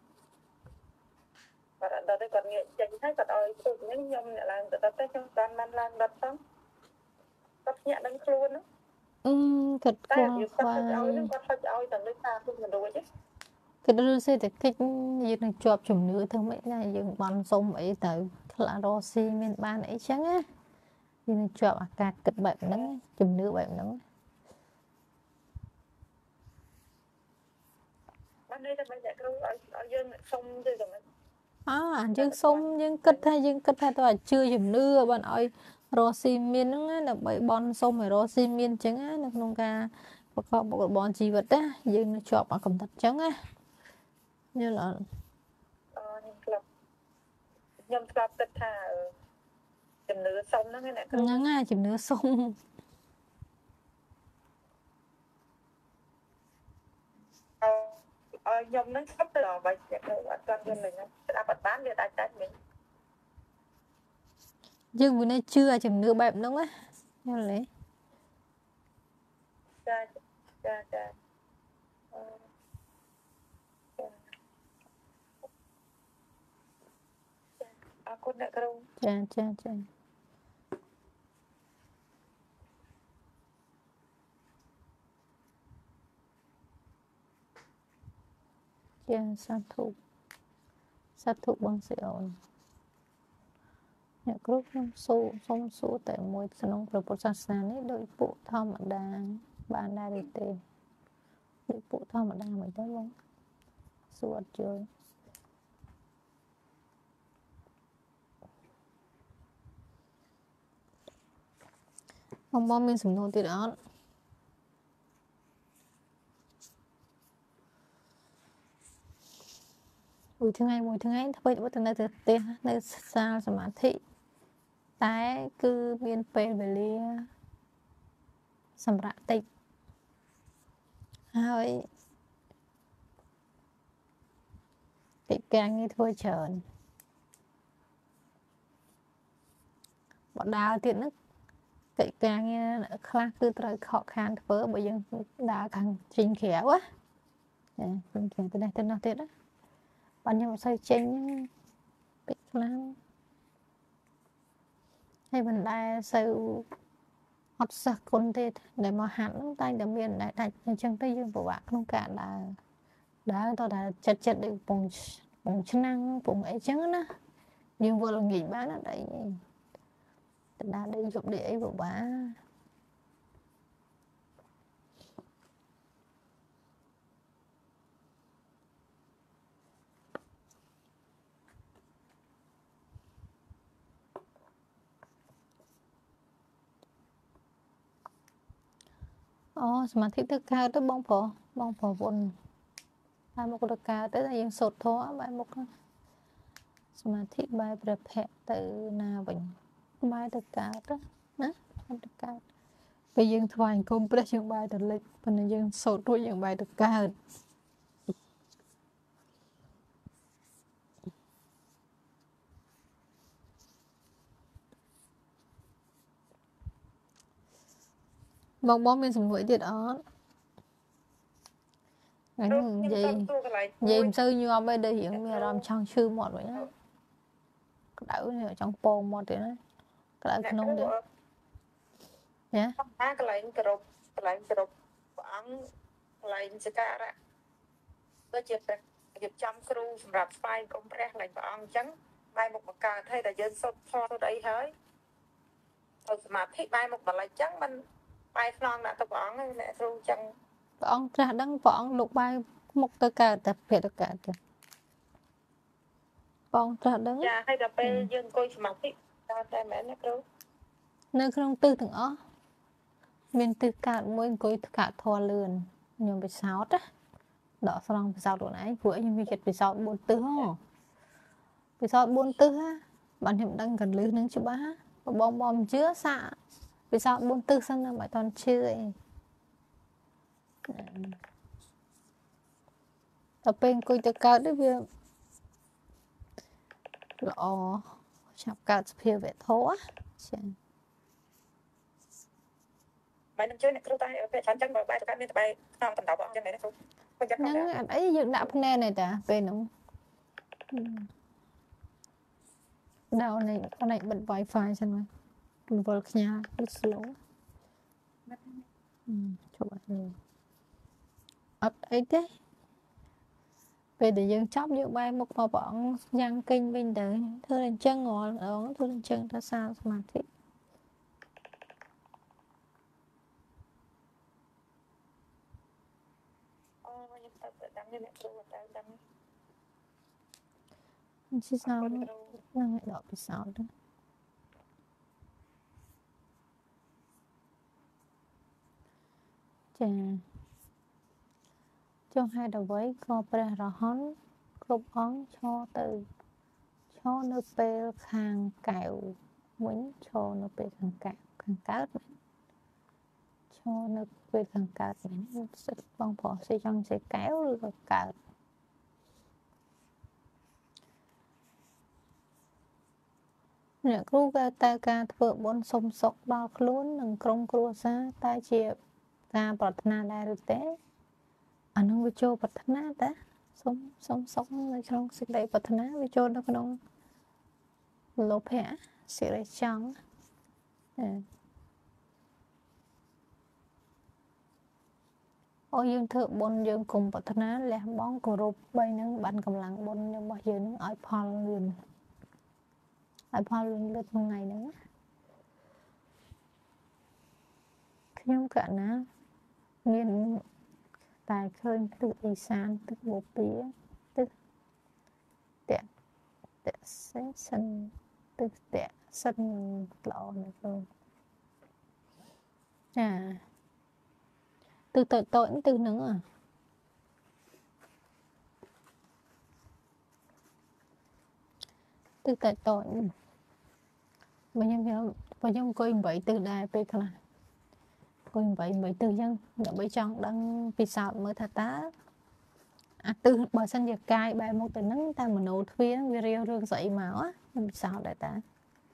គាត់អត់ដុតទេគាត់ងាកចេញហើយគាត់ឲ្យធូបហ្នឹងខ្ញុំអ្នកឡើងទៅដុតតែខ្ញុំបានបានឡើងដុតផងគាត់ភ្ញាក់ដឹងខ្លួនហ្នឹង ừ thật quá quá cái đó sẽ được cách như là chụp chụp nữ thương mấy này dùng bằng sông ấy tới là rosi miền ban ấy trắng á như là chụp à cả kịch bệnh nó chụp nữ bệnh nó à dương sông dương kịch hay dương kịch hay tôi chưa chụp nữ bạn ơi rosi miền nó là bảy bon sông rồi rosi miền trắng á nó không ca có một bọn chi vật á dương chụp ở cầm thật trắng á như là nhom club tất thà chìm nửa sông đó cái này ngắn ngay chìm nửa sông nhom nó sắp từ vậy ở con dân mình đã bật bán người ta trái mình nhưng bữa nay chưa chừng nửa bẹp đúng á như lấy cha cha cha aku nak kerung cha cha cha cha sát thủ sát thủ bằng sự ổnអ្នកគ្រូខ្ញុំសូសូមសួរតែមួយក្នុងព្រះពុទ្ធសាសនានេះដោយពួកធម្មតាបានដែរឬទេដោយពួកធម្មតាមិនទៅបងសួរអត់យល់បងបងមានសំណួរទៀតអត់មួយថ្ងៃមួយថ្ងៃធ្វើទៅនៅទៅផ្ទះនៅសាលសមាធិតែគឺមានពេលវេលាសម្រាប់តិចហើយកិច្ចការងារធ្វើច្រើនបដើរទៀតហ្នឹងកិច្ចការងារខ្លះគឺត្រូវខកខានធ្វើបើយើងដើរខាងចេញក្រៅណាចេញក្រៅទៅនេះទៅនោះទៀតណាបានខ្ញុំអត់សូវចេញពេកខ្លាំងហើយមិនដែលសូវអត់សិស្សគុណទេដែលមកហាត់ហ្នឹងតែតែមានតែដាច់អញ្ចឹងទៅយើងពិបាកក្នុងការដើរដើរតតែចិត្តចិត្តដូចពងពងឆ្នាំងពងអីចឹងណាយើងវល់ងាយបានណាដៃតដើរដូចយប់ដូចអីពិបាកអូសមាធិទៅកើតទៅបងប្រុសបងប្រុសវុនហើយមកទៅកើតទៅតែយើងសូត្រធម៌បែបមកសមាធិបែបព្រះភ័ក្រទៅណាវិញបែរទៅកើតណាទៅកើតពេលយើងថ្វាយអង្គមព្រះយើងបែរទៅលិចប៉ុន្តែយើងសូត្ររួចយើងបែរទៅកើតបងបងមានសំណួរទៀតអត់អញនិយាយនិយាយមិនសូវញាប់ទេដូចរៀងមានអារម្មណ៍ចង់ឈឺមាត់វិញណាក្តៅចង់ពងមាត់ទៀតណាក្តៅក្នុងទៀតណាថាកន្លែងគោរពកន្លែងគោរពព្រះអង្គកន្លែងសក្ការៈដូចជារៀបចំគ្រូសម្រាប់ស្វែងគុំព្រះកន្លែងព្រះអង្គអញ្ចឹងបែរមុខមកកើតហើយតែយើងសុទ្ធធម៌ទៅអីហើយទៅសមាធិបែរមុខមកឡេចអញ្ចឹងมันបែរខ្នងដាក់ទៅព្រះអង្គអ្នកគ្រូអញ្ចឹងព្រះអង្គត្រាស់ដឹងព្រះអង្គលោកបែរមុខទៅកើតតែភេទទៅកើតទៅព្រះអង្គត្រាស់ដឹងចាហើយដល់ពេលយើងអង្គុយសមាធិកើតតែមែនអ្នកគ្រូនៅក្នុងទិសទាំងអស់មានទិសកើតមួយអង្គុយកើតធម៌លឿនខ្ញុំពិសោធន៍ណាដកស្រង់ពិសោធន៍ខ្លួនឯងព្រោះខ្ញុំមានចិត្តពិសោធន៍បួនទិសហ៎ពិសោធន៍បួនទិសបានខ្ញុំដឹងកន្លឹះនឹងច្បាស់បងបងមិនជឿសាកពិសោធន៍បួនទិសសិនណាមិនអត់ជឿអីតែពេលអង្គុយទៅកើតទៅវាល្អចាប់កើតសភាវៈធម៌ចាមិននឹងជួយអ្នកគ្រូតែពេលច្រើនចឹងបើបែរទៅកើតមានតែបែរខ្នងកណ្ដោបអញ្ចឹងណាគ្រូហ្នឹងអត់អីយើងដាក់ភ្នែនទេតាពេលហ្នឹងដល់នេះនេះបិទ Wi-Fi សិនមករវល់ខ្ញាល់ slow ចូលអត់នេះអត់អីទេពេលដែលយើងចាប់យើងបែរមុខមកព្រះអង្គយ៉ាងគិញវិញទៅធ្វើអញ្ចឹងរាល់ដងធ្វើអញ្ចឹងទៅសាសមាធិអូខ្ញុំទៅដឹងអ្នកគ្រូទៅដឹងជាសោតនឹងដកពិសោធន៍ចាចុះហេតុអ្វីក៏ព្រះរហន្តគ្រប់អង្គឈរទៅឈរនៅពេលខាងកែវវិញឈរនៅពេលខាងកែវខាងកើតឈរនៅពេលខាងកើតមែនសិតបងប្រុសសិចង់សេកែវឬក៏កើតអ្នកគ្រូក៏តែការធ្វើបុណ្យសុំសុខដល់ខ្លួននិងក្រុមគ្រួសារតែជាការប្រាថ្នាដែរឬទេអានឹងវាចូលប្រាថ្នាតាសុំសុំសុខនៅក្នុងសេចក្តីប្រាថ្នាវាចូលនៅក្នុងលោភៈសិរិចង់អូយើងធ្វើបុណ្យយើងគុំប្រាថ្នាលះបង់គោរពបីនឹងបានកម្លាំងបុណ្យរបស់យើងនឹងឲ្យផលលឿនឲ្យផលលឿនលឿនក្នុងថ្ងៃហ្នឹងខ្ញុំកណាមានតែឃើញទិសអេសានទិសបូព៌ាទិសតៈតៈសេសិនទិសតៈសិនល្អណាស់បងចាទិសតូចតូចទិសហ្នឹងទិសតូចតូចបើខ្ញុំខ្ញុំបើខ្ញុំអង្គុយeightទិសដែរពេលខ្លះអង្គុយeight eightទិសអញ្ចឹងដើម្បីចង់ដឹងពិសោធន៍មើលថាតើអាទិសបើសិនជាកាយបែរមកទៅហ្នឹងតែមโนទ្វារវារាវរឿងស្អីមកខ្ញុំពិសោធន៍ដែរតា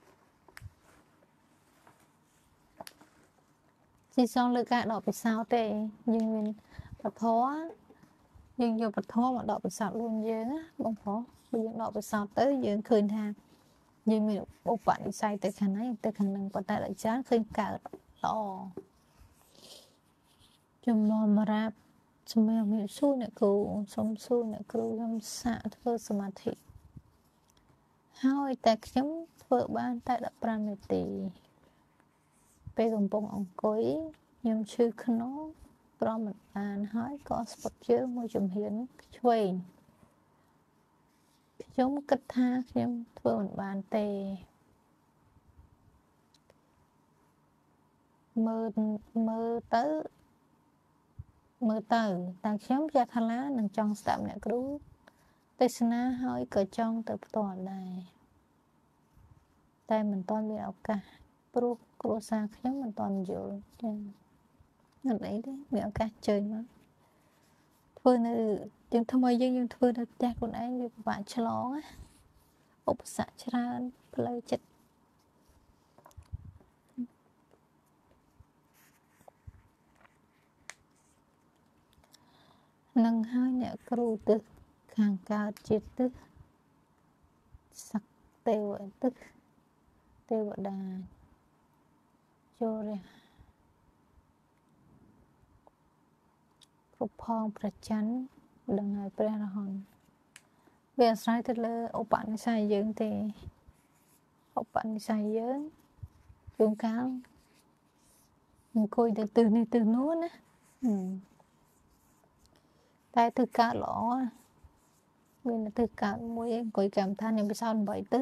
ស៊ីសងលើការដកពិសោធន៍ទេយើងមានពធយើងយកពធមកដកពិសោធន៍ខ្លួនយើងណាបងប្រុសបើយើងដកពិសោធន៍ទៅយើងឃើញថាយើងមានឧបនិស្ស័យទៅខាងណាទៅខាងហ្នឹងប៉ុន្តែដល់ច្រើនឃើញកើតល្អចំណងមរាបសម្រាប់មានសួរអ្នកគ្រូសុំសួរអ្នកគ្រូខ្ញុំសាកធ្វើសមាធិហើយតែខ្ញុំធ្វើបានតែfifteenនាទីពេលកំពុងអង្គុយខ្ញុំឈឺខ្នងប្រមមិនបានហើយក៏ស្ពត់ជើងមួយជំហានឆ្វេងខ្ញុំគិតថាខ្ញុំធ្វើមិនបានទេមើលមើលទៅមើលទៅតែខ្ញុំជាថ្លានឹងចង់ស្ដាប់អ្នកគ្រូទេសនាហើយក៏ចង់ទៅផ្ទាល់ដែរតែមិនទាន់មានឱកាសព្រោះគ្រួសារខ្ញុំមិនទាន់យល់ចា៎អត់អីទេមានឱកាសជើញមកធ្វើនៅយើងថ្មីយើងយើងធ្វើនៅផ្ទះខ្លួនឯងវាពិបាកឆ្លងណាឧបសគ្គច្រើនផ្លូវចិត្តនឹងហើយអ្នកគ្រូទិសខាងកើតជាទិសសក្តិទេវទិសទេវតាចូលរះគ្រប់ផងព្រះច័ន្ទដឹងហើយព្រះរហន្តវាអាស្រ័យទៅលើឧបនិស្ស័យយើងទេឧបនិស្ស័យយើងជួនកាលអង្គុយទៅទិសនេះទិសនោះណាតែទិសកើតល្អមានទិសកើតមួយអង្គុយកម្មដ្ឋានខ្ញុំពិសោធន៍eightទិស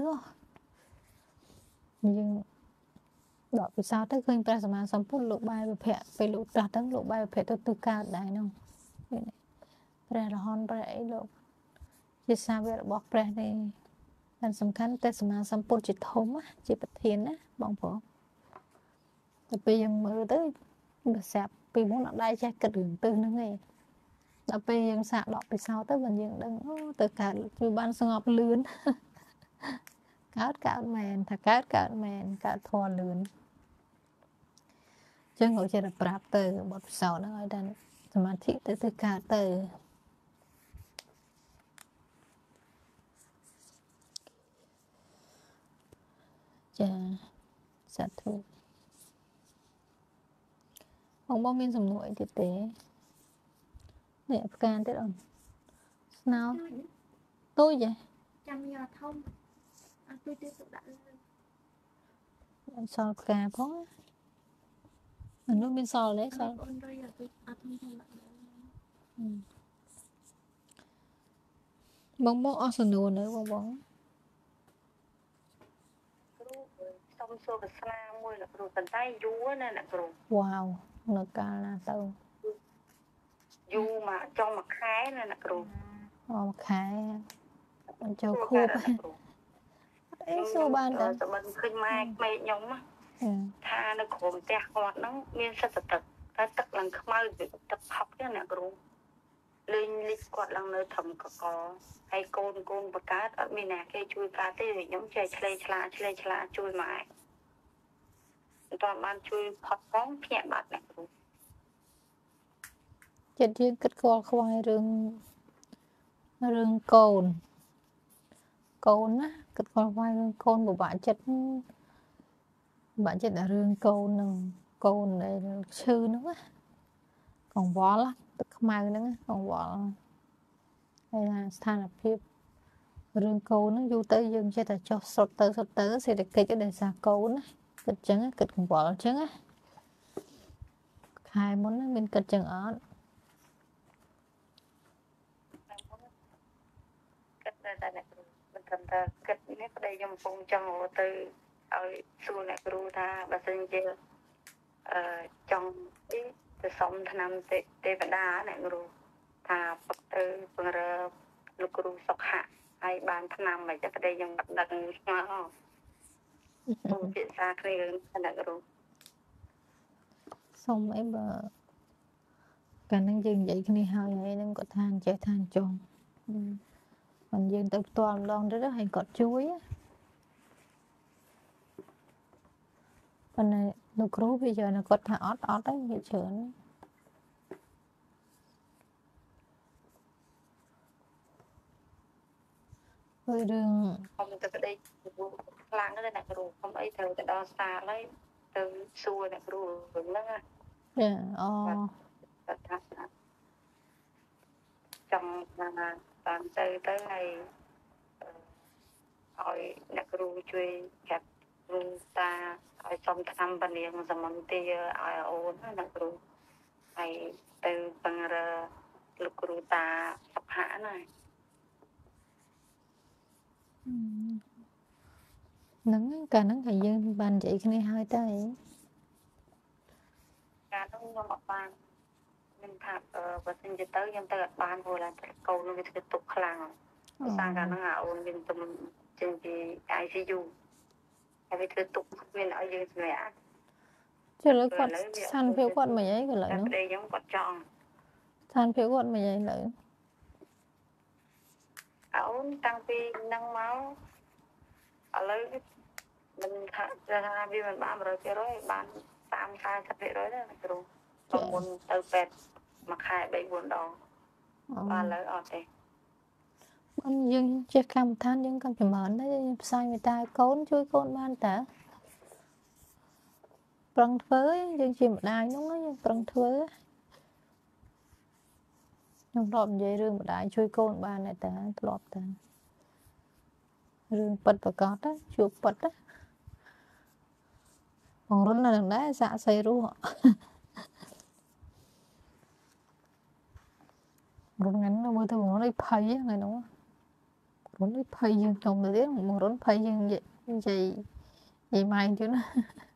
យើងដកពិសោធន៍ទៅឃើញព្រះសម្មាសម្ពុទ្ធលោកបែរវិភៈពេលលោកត្រាស់ទៅលោកបែរវិភៈទៅទិសកើតដែរនោះព្រះរហន្តព្រះអីលោកជាសាវករបស់ព្រះនេះតែសំខាន់តែសម្មាសម្ពុទ្ធជាធំជាប្រធានណាបងប្អូនតែពេលយើងមើលទៅវាស្រាប់ពីមុនអត់ដែរចេះគិតរឿងទិសហ្នឹងឯងដល់ពេលយើងសាកដកពិសោធន៍ទៅមិនយើងដឹងអូទៅកើតជួយបានស្ងប់លឿនកើតកើតមែនថាកើតកើតមែនកើតធម៌លឿនចឹងក៏ចេះតែប្រាប់ទៅបទពិសោធន៍ហ្នឹងឲ្យតែសមាធិទៅទៅកើតទៅចាសាធុបងបងមានសំណួរអីទៀតទេនេះផ្កាទៀតអូនស្នោទូចហ៎ចាំយកធំអត់ទូចទៀតទៅដាក់លើអត់សល់ផ្កាផងអានោះមានសល់ទេសល់អូនរយអត់ទូចអត់ធំធំដាក់លើបងបងអស់សំណួរនៅបងបងសុំសួរប្រស្នាមួយលោកគ្រូប៉ុន្តែយូរណាអ្នកគ្រូវ៉ាវនៅកាលណាទៅយូរមកចុងមួយខែណាអ្នកគ្រូអូមួយខែបញ្ចូលខួបអីសួរបានតើសម្បត្តិឃើញម៉ែក្មេកខ្ញុំថានៅក្រុមផ្ទះគាត់ហ្នឹងមានសិទ្ធិទឹកតែទឹកឡើងខ្មៅទឹកផឹកទេអ្នកគ្រូ lên lịch quạt lăng nơi thầm có có hay côn côn bạc cát ở miền nào cái chui cá tê thì nhóm chơi chơi chla chơi chla chui mãi toàn ban chui phật phóng nhẹ bạt này ចិត្តយើងគិតខ្វល់ខ្វាយរឿងរឿងកូនកូនណាគិតខ្វល់ខ្វាយរឿងកូនពិបាកចិត្តពិបាកចិត្តដល់រឿងកូននឹងកូនដែលឈឺហ្នឹងណាកង្វល់ទឹកខ្មៅហ្នឹងកង្វល់ហើយថាស្ថានភាពរឿងកូនហ្នឹងយូរទៅយើងចេះតែចុះសុតទៅសុតទៅសេដ្ឋកិច្ចដោយសារកូនណាគិតចឹងគិតកង្វល់ចឹងណាខែមុនណាមានគិតចឹងអត់គិតតែអ្នកគ្រូមិនត្រឹមតែគិតនេះប្តីខ្ញុំកំពុងចង់ទៅឲ្យសួរអ្នកគ្រូថាបើសិនជាអឺចង់ទីទៅសុំឆ្នាំទេវតាអ្នកគ្រូថាពុកទៅពង្រើលោកគ្រូសុខៈហើយបានឆ្នាំមិនតែប្តីខ្ញុំមិនដឹងឆ្ងល់អូពិសាគ្នារឿងអ្នកគ្រូសុំអីបើកាលហ្នឹងយើងនិយាយគ្នាហើយហើយហ្នឹងគាត់ថាចេះថាចុងមិនយើងទៅផ្ទាល់ម្ដងទៅហើយគាត់ជួយប៉ុន្តែលោកគ្រូវាយកនៅគាត់ថាអត់អត់ហើយវាច្រើនហើយរឿងខ្ញុំទៅប្តីខ្លាំងណាស់អ្នកគ្រូខ្ញុំអីត្រូវទៅដល់សាលហើយទៅសួរអ្នកគ្រូរឿងហ្នឹងណាចាអូគាត់ថាចង់ថាតាមទៅទៅហើយឲ្យអ្នកគ្រូជួយកាត់គ្រូតាឲ្យសុំឆ្នាំបនាងសមន្ទាឲ្យអូនណាអ្នកគ្រូហើយទៅបង្រើលោកគ្រូតាសុខៈណាហ្នឹងកាលហ្នឹងតែយើងបាននិយាយគ្នាហើយតែកាលហ្នឹងខ្ញុំអត់បានខ្ញុំថាបើសិនជាទៅខ្ញុំទៅអត់បានព្រោះឡើងតែកូននឹងវាធ្វើទុកខ្លាំងភាសាកាលហ្នឹងអាអូនមានទំជាងពី I C U ហើយវាធ្វើទុកមានឲ្យយើងសម្រាប់ចុះលើគាត់ស្ថានភាពគាត់មិនអីកន្លែងហ្នឹងតែខ្ញុំគាត់ចង់ស្ថានភាពគាត់មិនអីលើអូនតាំងពីហ្នឹងមកឥឡូវមិនថាថាវាមិនបាន một trăm phần trăm បាន ba mươi đến bốn mươi% ដែរណាគ្រូទៅមុនទៅពេទ្យមួយខែ ba bốn ដងបាទឥឡូវអត់ទេបងយើងចេះកម្មដ្ឋានយើងក៏ចម្រើនដែរយើងផ្សាយមេត្តាកូនជួយកូនបានតើប្រឹងធ្វើយើងជាម្ដាយនោះយើងប្រឹងធ្វើខ្ញុំធ្លាប់និយាយរឿងម្ដាយជួយកូនបានតែតើធ្លាប់តើរឿងពិតប្រកបជួបពិតបងរុននៅនឹងដែរសាក់សៃរស់រុនហ្នឹងមើលទៅបងរុនឯភ័យថ្ងៃនោះរុនឯភ័យយើងខ្ញុំទៅទៀតបងរុនភ័យយើងនិយាយនិយាយម៉ែទៀតណា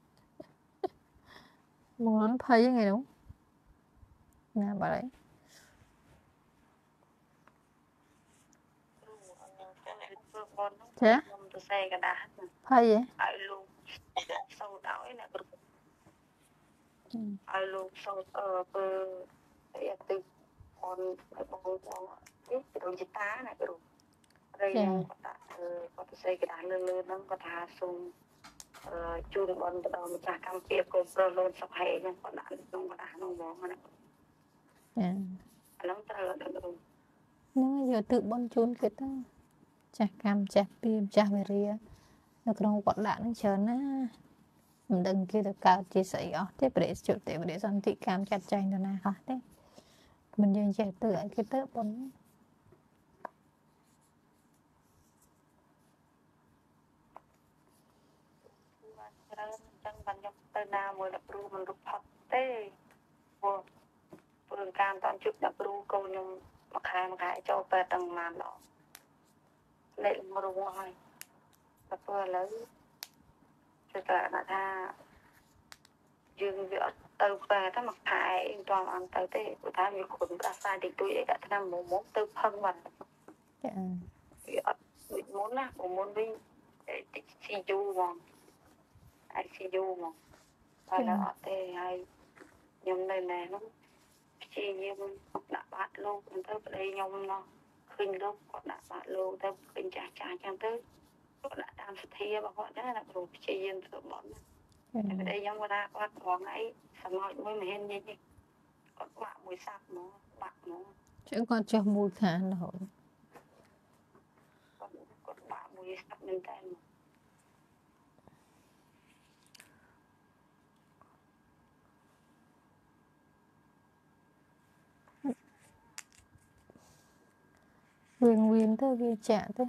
បងរុនភ័យថ្ងៃនោះណាបាទហើយចាខ្ញុំទៅសេកដាស់ភ័យហ៎ឲ្យលោកសូត្រឲ្យអ្នកគ្រូឲ្យលោកសូត្រអឺគឺអីទៅអនបងបងនេះទៅជាតាអ្នកគ្រូហើយគាត់ថាគាត់ទៅសេកដាស់លើលើហ្នឹងគាត់ថាសូមអឺជូនបនទៅដល់ម្ចាស់កម្មភាពកូនប្រុសលូនសុខហេហ្នឹងគាត់ដាក់ក្នុងកដាស់ហ្នឹងហ្មងណាចាឥឡូវត្រូវដល់គ្រូហ្នឹងយកទិបនជូនគេទៅចាស់កម្មចាស់ពីម្ចាស់វេរានៅក្នុងគាត់ដាក់នឹងច្រើនណាមិនដឹងគេទៅកើតជាស្អីអស់ទេព្រះរាជជទេវរាជសន្តិកម្មចាត់ចែងទៅណាអស់ទេមិនយើងចេះទៅឲ្យគេទៅប៉ុនច្រើនអញ្ចឹងបានខ្ញុំទៅណាមួយអ្នកគ្រូមិនរត់ផុតទេព្រោះព្រឹងការមិនតាន់ជួបអ្នកគ្រូកូនខ្ញុំមួយខែមួយខែចូលពេទ្យដល់ប្រហែលដងលេខរងហើយតែព្រោះឥឡូវគឺតែថាយើងវាអត់ទៅពេទ្យតែមួយខែអីមិនទាន់អត់ទៅទេព្រោះថាវាខ្លួនប្រសាតិចតួចអីដាក់ថ្នាំមុំមុំទៅផឹងបាត់ចាវាអត់ដូចមុនណាមុនវិញតិចស៊ីយូហ្មងไอซียูហ្មងតែអត់ទេហើយខ្ញុំនៅណែនោះព្យា chị em đã bắt lâu cũng tới đây nhom nó khinh lúc còn đã bắt lâu tới khinh chả chả chẳng tới còn đã làm thi mà họ đó là rồi chị em tự bọn đây giống ra bắt còn ấy sao nói mới mà hen như còn bạn mùi sạp nó bạn nó chứ còn cho mùi khá là hội còn còn bạn mùi sạp nên tên nguyên nguyên thôi kia chả thế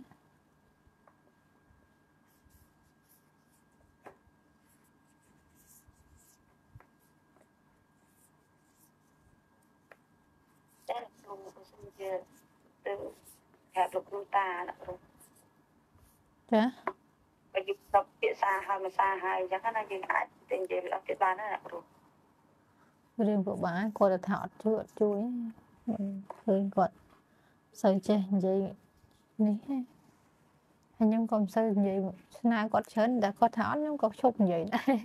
đấy là tôi sinh giờ từ hẹp được lưu ta là rồi chả bây giờ tập biệt xa hai mà xa hai chắc là gì lại tiền gì là cái bán là rồi riêng của bà coi là thọ chuột chuối hơi gọi sợi chè vậy ní hay nhưng còn sợi vậy nào có chớn đã có thọ nhưng có chúc vậy đấy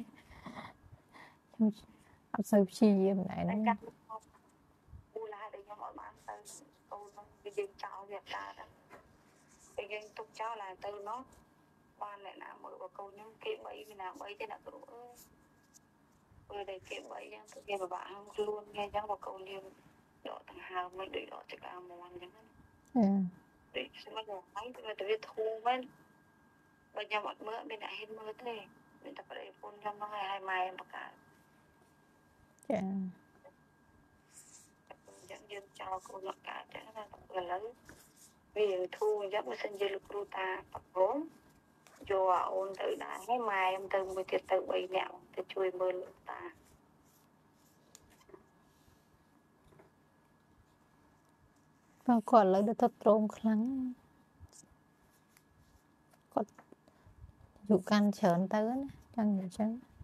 sợi chi vậy này anh cắt u la đây cho mọi bạn từ câu nó cái dương cháu việc ta đó cái dương tục cháu là từ nó ban lại nào mở vào câu những cái bẫy mình nào bẫy thế nào cũng vừa để cái bẫy nhá tự nhiên mà bạn không luôn nghe chắc vào câu liền đỏ thằng hào mới đuổi đỏ cho cả món chẳng hạn để xem bây giờ mấy bây giờ thu bên bây giờ mọi mưa bên lại hết mưa thế mình tập ở đây phun trong nó hai hai mai mà cả dẫn dân cho cô mặc cả chắc là tập là lớn vì thu chắc mà sinh viên lưu ta tập vốn vô ôn tự đã hết mai em từ mới thiệt tự bày mẹo để chui mưa lưu ta và còn lấy được thật trôm khăn có dụ can chớn tới chẳng gì chứ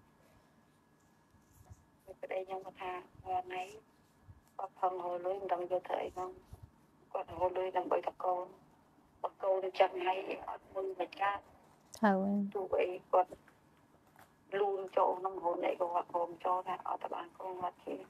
ở đây nhưng mà thà hôm nay có phần hồi lưới đồng vô thời không còn hồi lưới đồng bày tập câu tập câu thì chẳng hay ở mưa mà cha thôi tụi ấy còn luôn chỗ nông hồ này của họ hồn cho ra ở tập án con mặt thì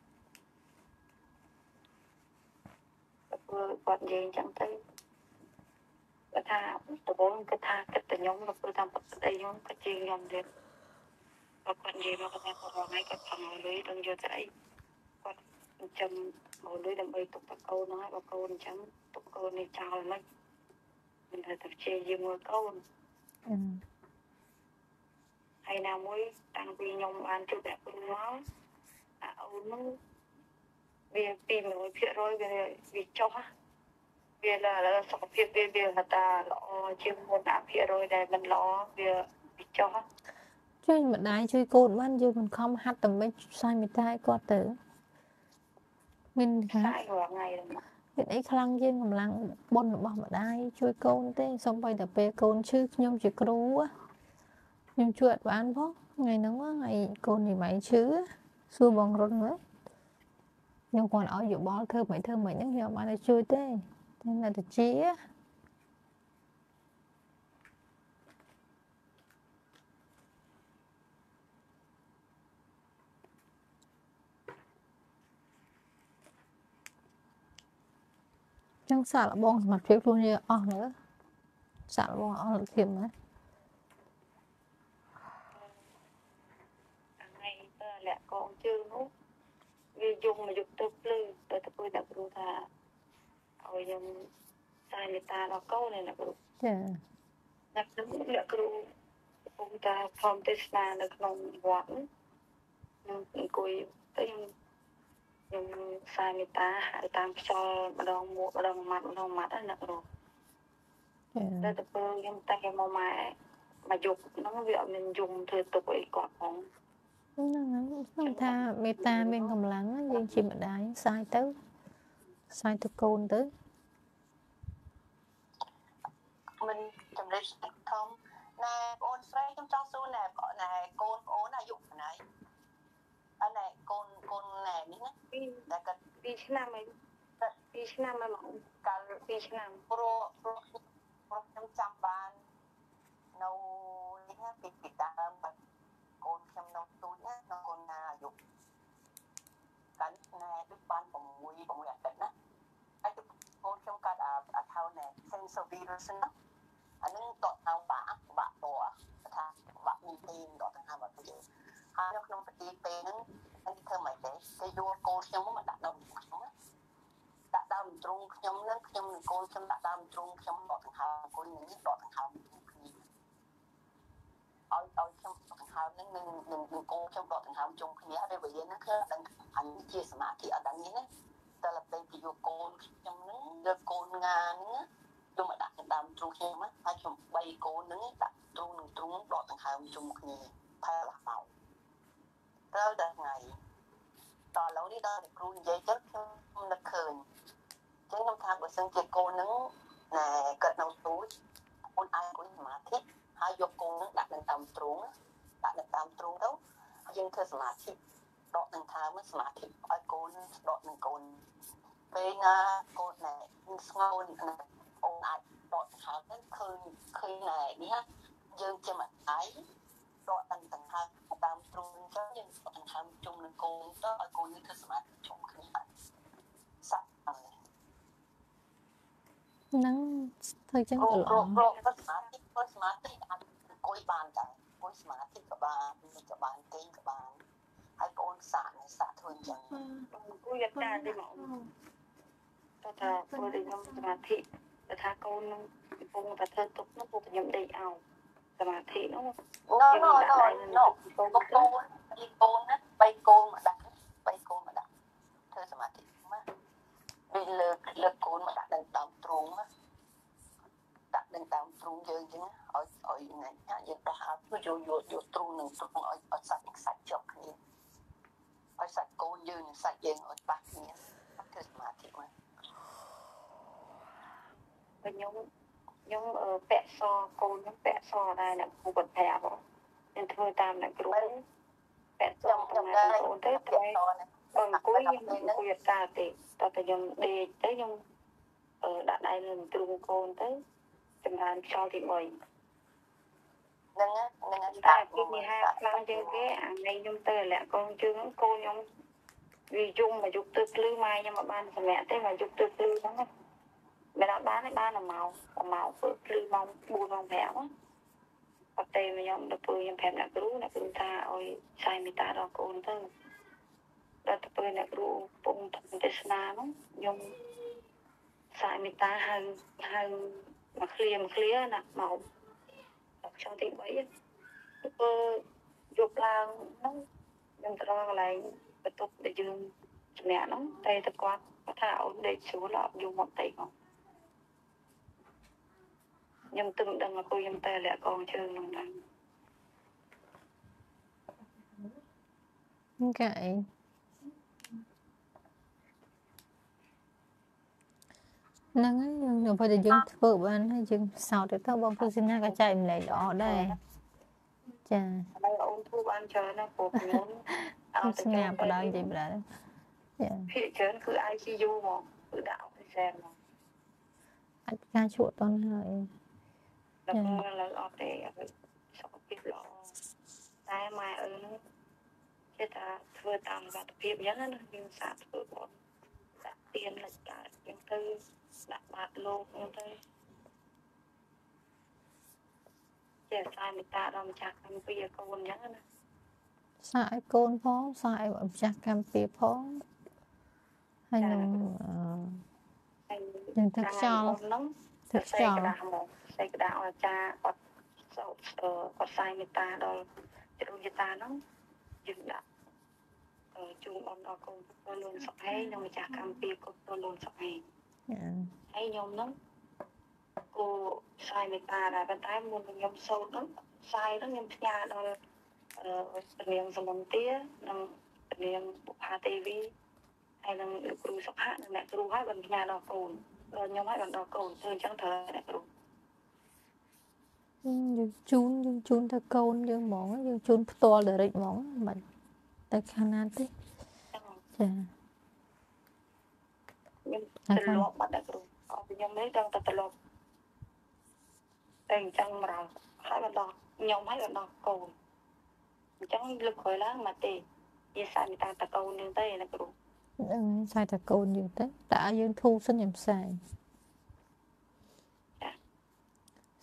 vừa còn gì chẳng thấy cái tha tập bốn cái tha cái tình nhóm nó cứ làm tập đây nhóm cái chi nhóm được và còn gì mà cái tha còn ngay cái phần hồ lưới đồng vô thấy còn chấm hồ lưới đồng bay tục tập câu nói và câu chấm tục câu này chào mấy mình phải tập chơi gì mua câu ừ. hay nào mới tăng vì nhóm ăn chụp đẹp của nó à ôn nó vì tìm rồi phía rồi về vì cho vì là là sọc phía về về là ta lo chuyên môn áp phía rồi để mình lo về vì cho chơi mà đái chơi cồn ban giờ mình không hát tầm bên sai người ta có tử mình sai vào ngày rồi cái ấy khăn trên cầm lăng bồn bỏ mà đái chơi cồn thế xong bây giờ về cồn chứ nhưng chỉ cru á nhưng chuột bán phó ngày nắng quá ngày cồn thì mày chứ xua bằng rôn nữa nhưng còn ở giữa bó thơ mấy thơ mấy những hiểu mà là chơi thế nên là được chí á chẳng sợ là bông mặt phiếu luôn như ơ nữa sợ là bông ơ là thiềm nữa ngày lẹ con chưa nó vì dùng mà dùng tập lư tới tập tôi đã cứ thà rồi dùng sai người ta nó câu này là cứ đặt đúng là cứ ông ta phong tết na được lòng quán nhưng cùi tới nhưng sai người ta hãy tam cho mà đồng một mà đồng mặt đồng mặt là rồi đây tập tôi nhưng ta cái màu mà mà dục nó việc mình dùng từ tuổi còn không nó tha mê ta bên cầm lắng á nhưng chỉ mà đáy sai tới sai tới côn tới mình chấm lấy không nè con xoay trong trong su nè có nè con ố là dụng này anh này con con nè ní nè là cái đi trên năm ấy đi trên năm mà mỏng cả đi trên năm pro pro pro trong trăm ban nâu ní nè bị bị ta bật con trong nâu tôi nhá nó con là dụng cắn nè đứt ban của mùi សិនអានឹងដកតាមបាក់បាក់តថាបាក់មានទីដកតាមបាក់ទីហើយនៅក្នុងប្រទេសពេលហ្នឹងគេធ្វើមិនទេគេយកកូនខ្ញុំមកដាក់ដល់ខ្ញុំដាក់ដើមទ្រូងខ្ញុំហ្នឹងខ្ញុំនឹងកូនខ្ញុំដាក់ដើមទ្រូងខ្ញុំដកដង្ហើមកូននេះដកដង្ហើមគ្នាឲ្យឲ្យខ្ញុំដកដង្ហើមហ្នឹងនឹងនឹងកូនខ្ញុំដកដង្ហើមជុំគ្នាហើយវាហ្នឹងគឺដឹងអញជាសមាធិអត់ដឹងនេះណាតែដល់ពេលគេយកកូនខ្ញុំហ្នឹងយកកូនងាហ្នឹងខ្ញុំមកដាក់ដើមទ្រូងខ្ញុំហើយខ្ញុំបីកូនហ្នឹងដាក់ទ្រូងនឹងទ្រូងដកដង្ហើមជុំគ្នាផែឡាបោត្រូវដល់ថ្ងៃតឥឡូវនេះដល់គ្រូនិយាយទៅខ្ញុំនឹកឃើញចឹងខ្ញុំថាបើសិនជាកូនហ្នឹងណែគាត់នៅទូចកូនអាចអង្គុយសមាធិហើយយកកូនហ្នឹងដាក់នៅតាមទ្រូងដាក់នៅតាមទ្រូងទៅយើងធ្វើសមាធិដកនឹងថាមកសមាធិឲ្យកូនដកនឹងកូនពេលណាកូនណែស្ងោនអូនអាចដកថាទៅឃើញឃើញណែនេះយើងជាម្ដាយដកទាំងទាំងថាតាមទ្រូងចឹងយើងដកទាំងថាជុំនឹងកូនទៅឲ្យកូននេះធ្វើសមាធិជុំគ្នាសាក់ហើយហ្នឹងធ្វើចឹងក៏ល្អរករកសមាធិធ្វើសមាធិអាចអង្គុយបានដែរអង្គុយសមាធិក៏បានក៏បានគេងក៏បានហើយកូនសាក់សាក់ធ្វើចឹងអង្គុយយតាទេមកតែថាធ្វើដូចខ្ញុំសមាធិតែថាកូននឹងកំពុងតែធ្វើទុកនោះពួកខ្ញុំដេកអោសមាធិនោះ no no no no កូនកូនកូនណាបីកូនមកដាក់បីកូនមកដាក់ធ្វើសមាធិមកដូចលើកលើកកូនមកដាក់នៅតាមទ្រូងដាក់នៅតាមទ្រូងយើងចឹងឲ្យឲ្យណាយើងដោះឲ្យយកយកយកទ្រូងនឹងទ្រូងឲ្យឲ្យសាច់សាច់ជាប់គ្នាឲ្យសាច់កូនយើងនិងសាច់យើងឲ្យប៉ះគ្នាធ្វើសមាធិមកខ្ញុំខ្ញុំពាក់សកូនខ្ញុំពាក់សដែរអ្នកគ្រូគាត់ប្រាប់ខ្ញុំធ្វើតាមអ្នកគ្រូពាក់សតាមអ្នកគ្រូទៅតែអង្គុយខ្ញុំអង្គុយតាទេតើតែខ្ញុំដេកទៅខ្ញុំដាក់ដៃលើទ្រូងកូនទៅចម្រើនខ្យល់ទីបីហ្នឹងហ្នឹងតែពីនេះហាខ្លាំងជាងគេអាថ្ងៃខ្ញុំទៅលាក់កូនជើងកូនខ្ញុំវាយំមកយកទៅភ្លឺម៉ែខ្ញុំមកបានសម្រាប់ទេមកយកទៅភ្លឺហ្នឹងមិនដល់បានទេបានតែមកមកធ្វើភ្លឺម៉ោងបួនម៉ោងប្រាំអត់ទេខ្ញុំទៅធ្វើខ្ញុំប្រាប់អ្នកគ្រូអ្នកគ្រូថាឲ្យឆាយមេតាដល់កូនទៅដល់ទៅពេលអ្នកគ្រូពងទេសនានោះខ្ញុំឆាយមេតាហៅហៅមកឃ្លៀមឃ្លៀណាមកដល់ចុងទីបីធ្វើយកឡើងនោះខ្ញុំទៅដល់កន្លែងបន្ទប់ដែលយើងជំនះនោះតែទៅគាត់ថាអូនដេកស្រួលអត់យំមកតិចផងខ្ញុំទឹមដឹងមកខ្ញុំតែលាក់កងជើងនោះដែរកែហ្នឹងហើយយើងបើតែយើងធ្វើបានហើយយើងសោតទៅបងប្អូនសិនណាក៏ចែកម្លែកល្អដែរចាហើយអូនធ្វើបានច្រើនណាស់ព្រោះខ្ញុំអត់ស្ងាត់បដងនិយាយបានចាភាគច្រើនគឺ ไอ ซี ยู មកគឺដាក់អុកស៊ីសែនមកអាចការឈក់តន់ហើយតែលើអត់ទេសុខភាពល្អតែម៉ែអើនោះគេថាធ្វើតាមសុខភាពអញ្ចឹងណាយើងសាកធ្វើបងដាក់ទៀនលិចកើតអញ្ចឹងទៅដាក់បាតលោកអញ្ចឹងទៅចេះសាយមេត្តាដល់ម្ចាស់កម្មពីកូនអញ្ចឹងណាសាឲ្យកូនផងសាឲ្យម្ចាស់កម្មពីផងហើយនឹងអឺនឹងទឹកខ្យល់ហ្នឹងទឹកខ្យល់ដាក់មកស្អីក៏ដាក់អាចារ្យអត់សោតអត់សាយមេត្តាដល់ជ្រុងយតាហ្នឹងយើងដាក់ជូនបងដល់កូនទៅលូនសុខហេនិងម្ចាស់កម្មពីកូនទៅលូនសុខហេហើយខ្ញុំហ្នឹងគូសាយមេត្តាដែរប៉ុន្តែមុនខ្ញុំសូត្រហ្នឹងសាយហ្នឹងខ្ញុំផ្ញើដល់អឺព្រះនាងសមុន្ទានិងព្រះនាងបុប្ផាទេវីហើយនឹងលោកគ្រូសុខៈនិងអ្នកគ្រូហើយបានផ្ញើដល់កូនដល់ខ្ញុំហើយបានដល់កូនធ្វើអញ្ចឹងត្រូវអ្នកគ្រូយើងជូនយើងជូនទៅកូនយើងហ្មងយើងជូនផ្ទាល់ direct ហ្មងមិនតែខាងណាទេចាខ្ញុំត្រឡប់បាត់អ្នកគ្រូអត់ខ្ញុំនេះដឹងតែត្រឡប់តែអញ្ចឹងមកដល់ហើយបានដល់ខ្ញុំហើយបានដល់កូនអញ្ចឹងលើកក្រោយឡើងមកទេជាសាមេតាតកូនយើងទេអ្នកគ្រូហ្នឹងសាយតកូនយើងទៅតែឲ្យយើងធូរសិនខ្ញុំផ្សាយចា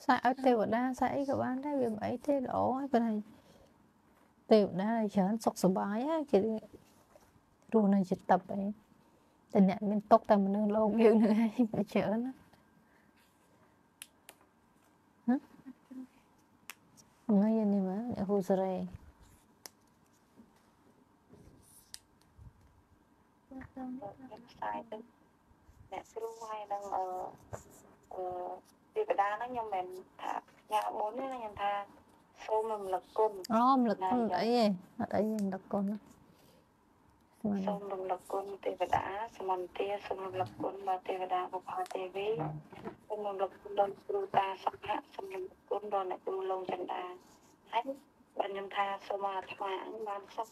Xài ở tiêu đa xài các bạn thấy vì mấy thế lỗ cái này tiêu đa là chởn sọc sờ bái á chị rồi này chị tập ấy tình nhận mình tốt tầm nương lâu yêu nữa hay phải chởn á ngay như này mà để hù sợi sai từ mẹ cứ quay đang ở đi cái đá nó nhưng mình thả nhà bốn nó nhầm tha xô mình lực cung ôm lực con ấy gì ở đây lực con xô mình lực cung thì cái đá xô mình tia xô mình lực cung mà thì cái đá của họ thì vì xô mình lực cung đơn cừu ta sắc hạ xô mình lực cung đơn lại cừu lông chân đá hết bạn nhầm tha xô mà thoa anh ban sắc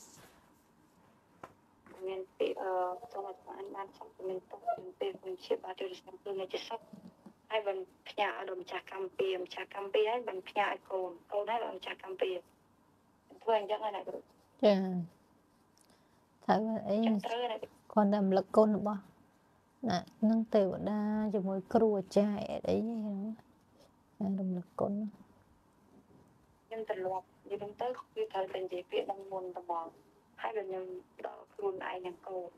mình bị ờ xô mà thoa anh ban sắc mình tốt mình bị mình chịu bao nhiêu năm tư ngày chết sắc hay mình nhà đồng trà cam piềm trà cam piềm hay mình nhà cồn cồn hay là trà cam piềm thôi anh chắc này được chà thật ấy còn đầm lực con được bao nè nâng tiêu đa cho mỗi cừu chai đấy đầm lực con nhưng từ loạt như đúng tới như thời tình gì viện đang muốn tầm bò hay là nhưng đỡ luôn ai nhàng cồn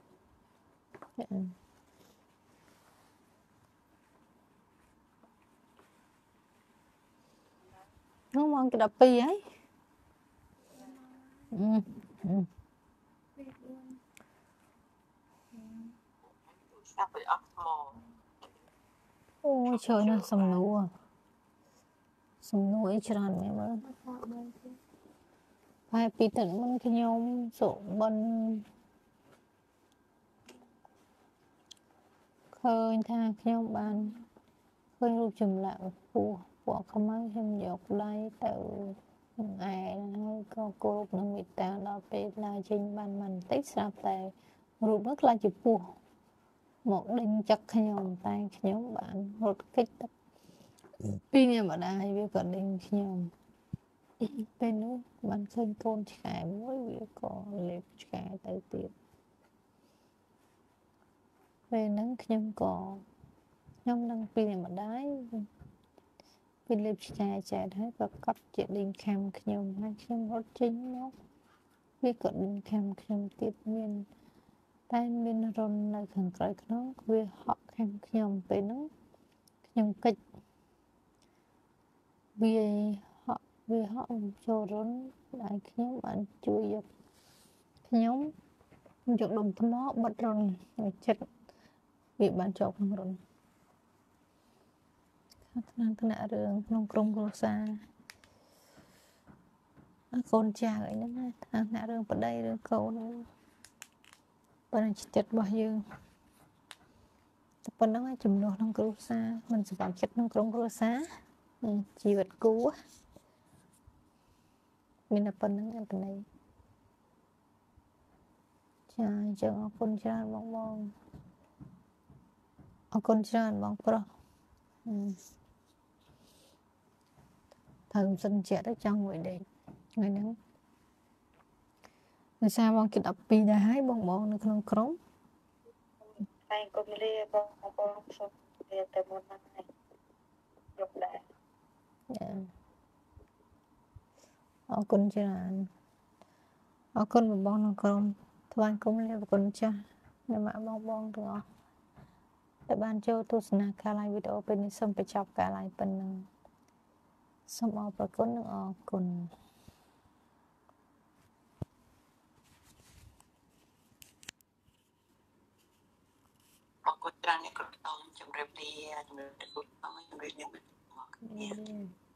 không mong cái đập pi ấy ừ. Ừ. Ôi trời nó sầm nụ à sầm nụ ấy tràn mẹ ơi hai pi tận mình cái nhôm sổ bên khơi tha cái nhôm bàn khơiรูปจำละปูปวกขมังเห็นหยกได้แต่ไอ้ก็กรูปน้ำมิตรเราไปลาจินบันมันติดสับแต่รูปนักลาจิปูmột đinh chắc nhom tay nhóm bạn một kích tập pin nhà bạn ai biết còn đinh nhom bên nữa bạn khơi tôn chạy mỗi việc có lệp chạy tới tiệm về nắng nhom có nhom đang pin nhà bạn đái pin lệp chạy chạy hết và cắt chuyện đinh cam nhom hai nhom rất chính nó biết còn đinh cam nhom tiếp nguyên tay miên rôn lại khẩn cởi nó vì họ khăn nhom tới nó nhom kịch vì họ vì họ cho rôn lại nhóm bạn chui dục nhóm dục đồng thấm nó bật rôn chết bị bạn chọc rôn năng thân ạ đường nông công cô xa con cha vậy nữa thằng nạ đường ở đây đường cầu nữa bạn chết bao nhiêu phần đó chùm đồ nông cửu xa mình sẽ bảo chất nông cửu xa chi vật cũ mình là phần đó phần này chà chẳng con tràn bong bong con tràn bong pro thầm sinh trẻ đó trong người đẹp người nắng người sao bong kịch đập pi đã hái bong bong được không cống anh cũng lia bong bong xong lia tới một năm này dục đã ở con tràn ở con bong bong không thôi anh cũng lia con cha nhưng mà bong bong được không để ban cho tôi sẽ cả lại video bên xong phải chọc cả lại bên xong ở bờ con ở con Aku terang ni kalau tahu macam reply, macam reply, macam reply, macam reply.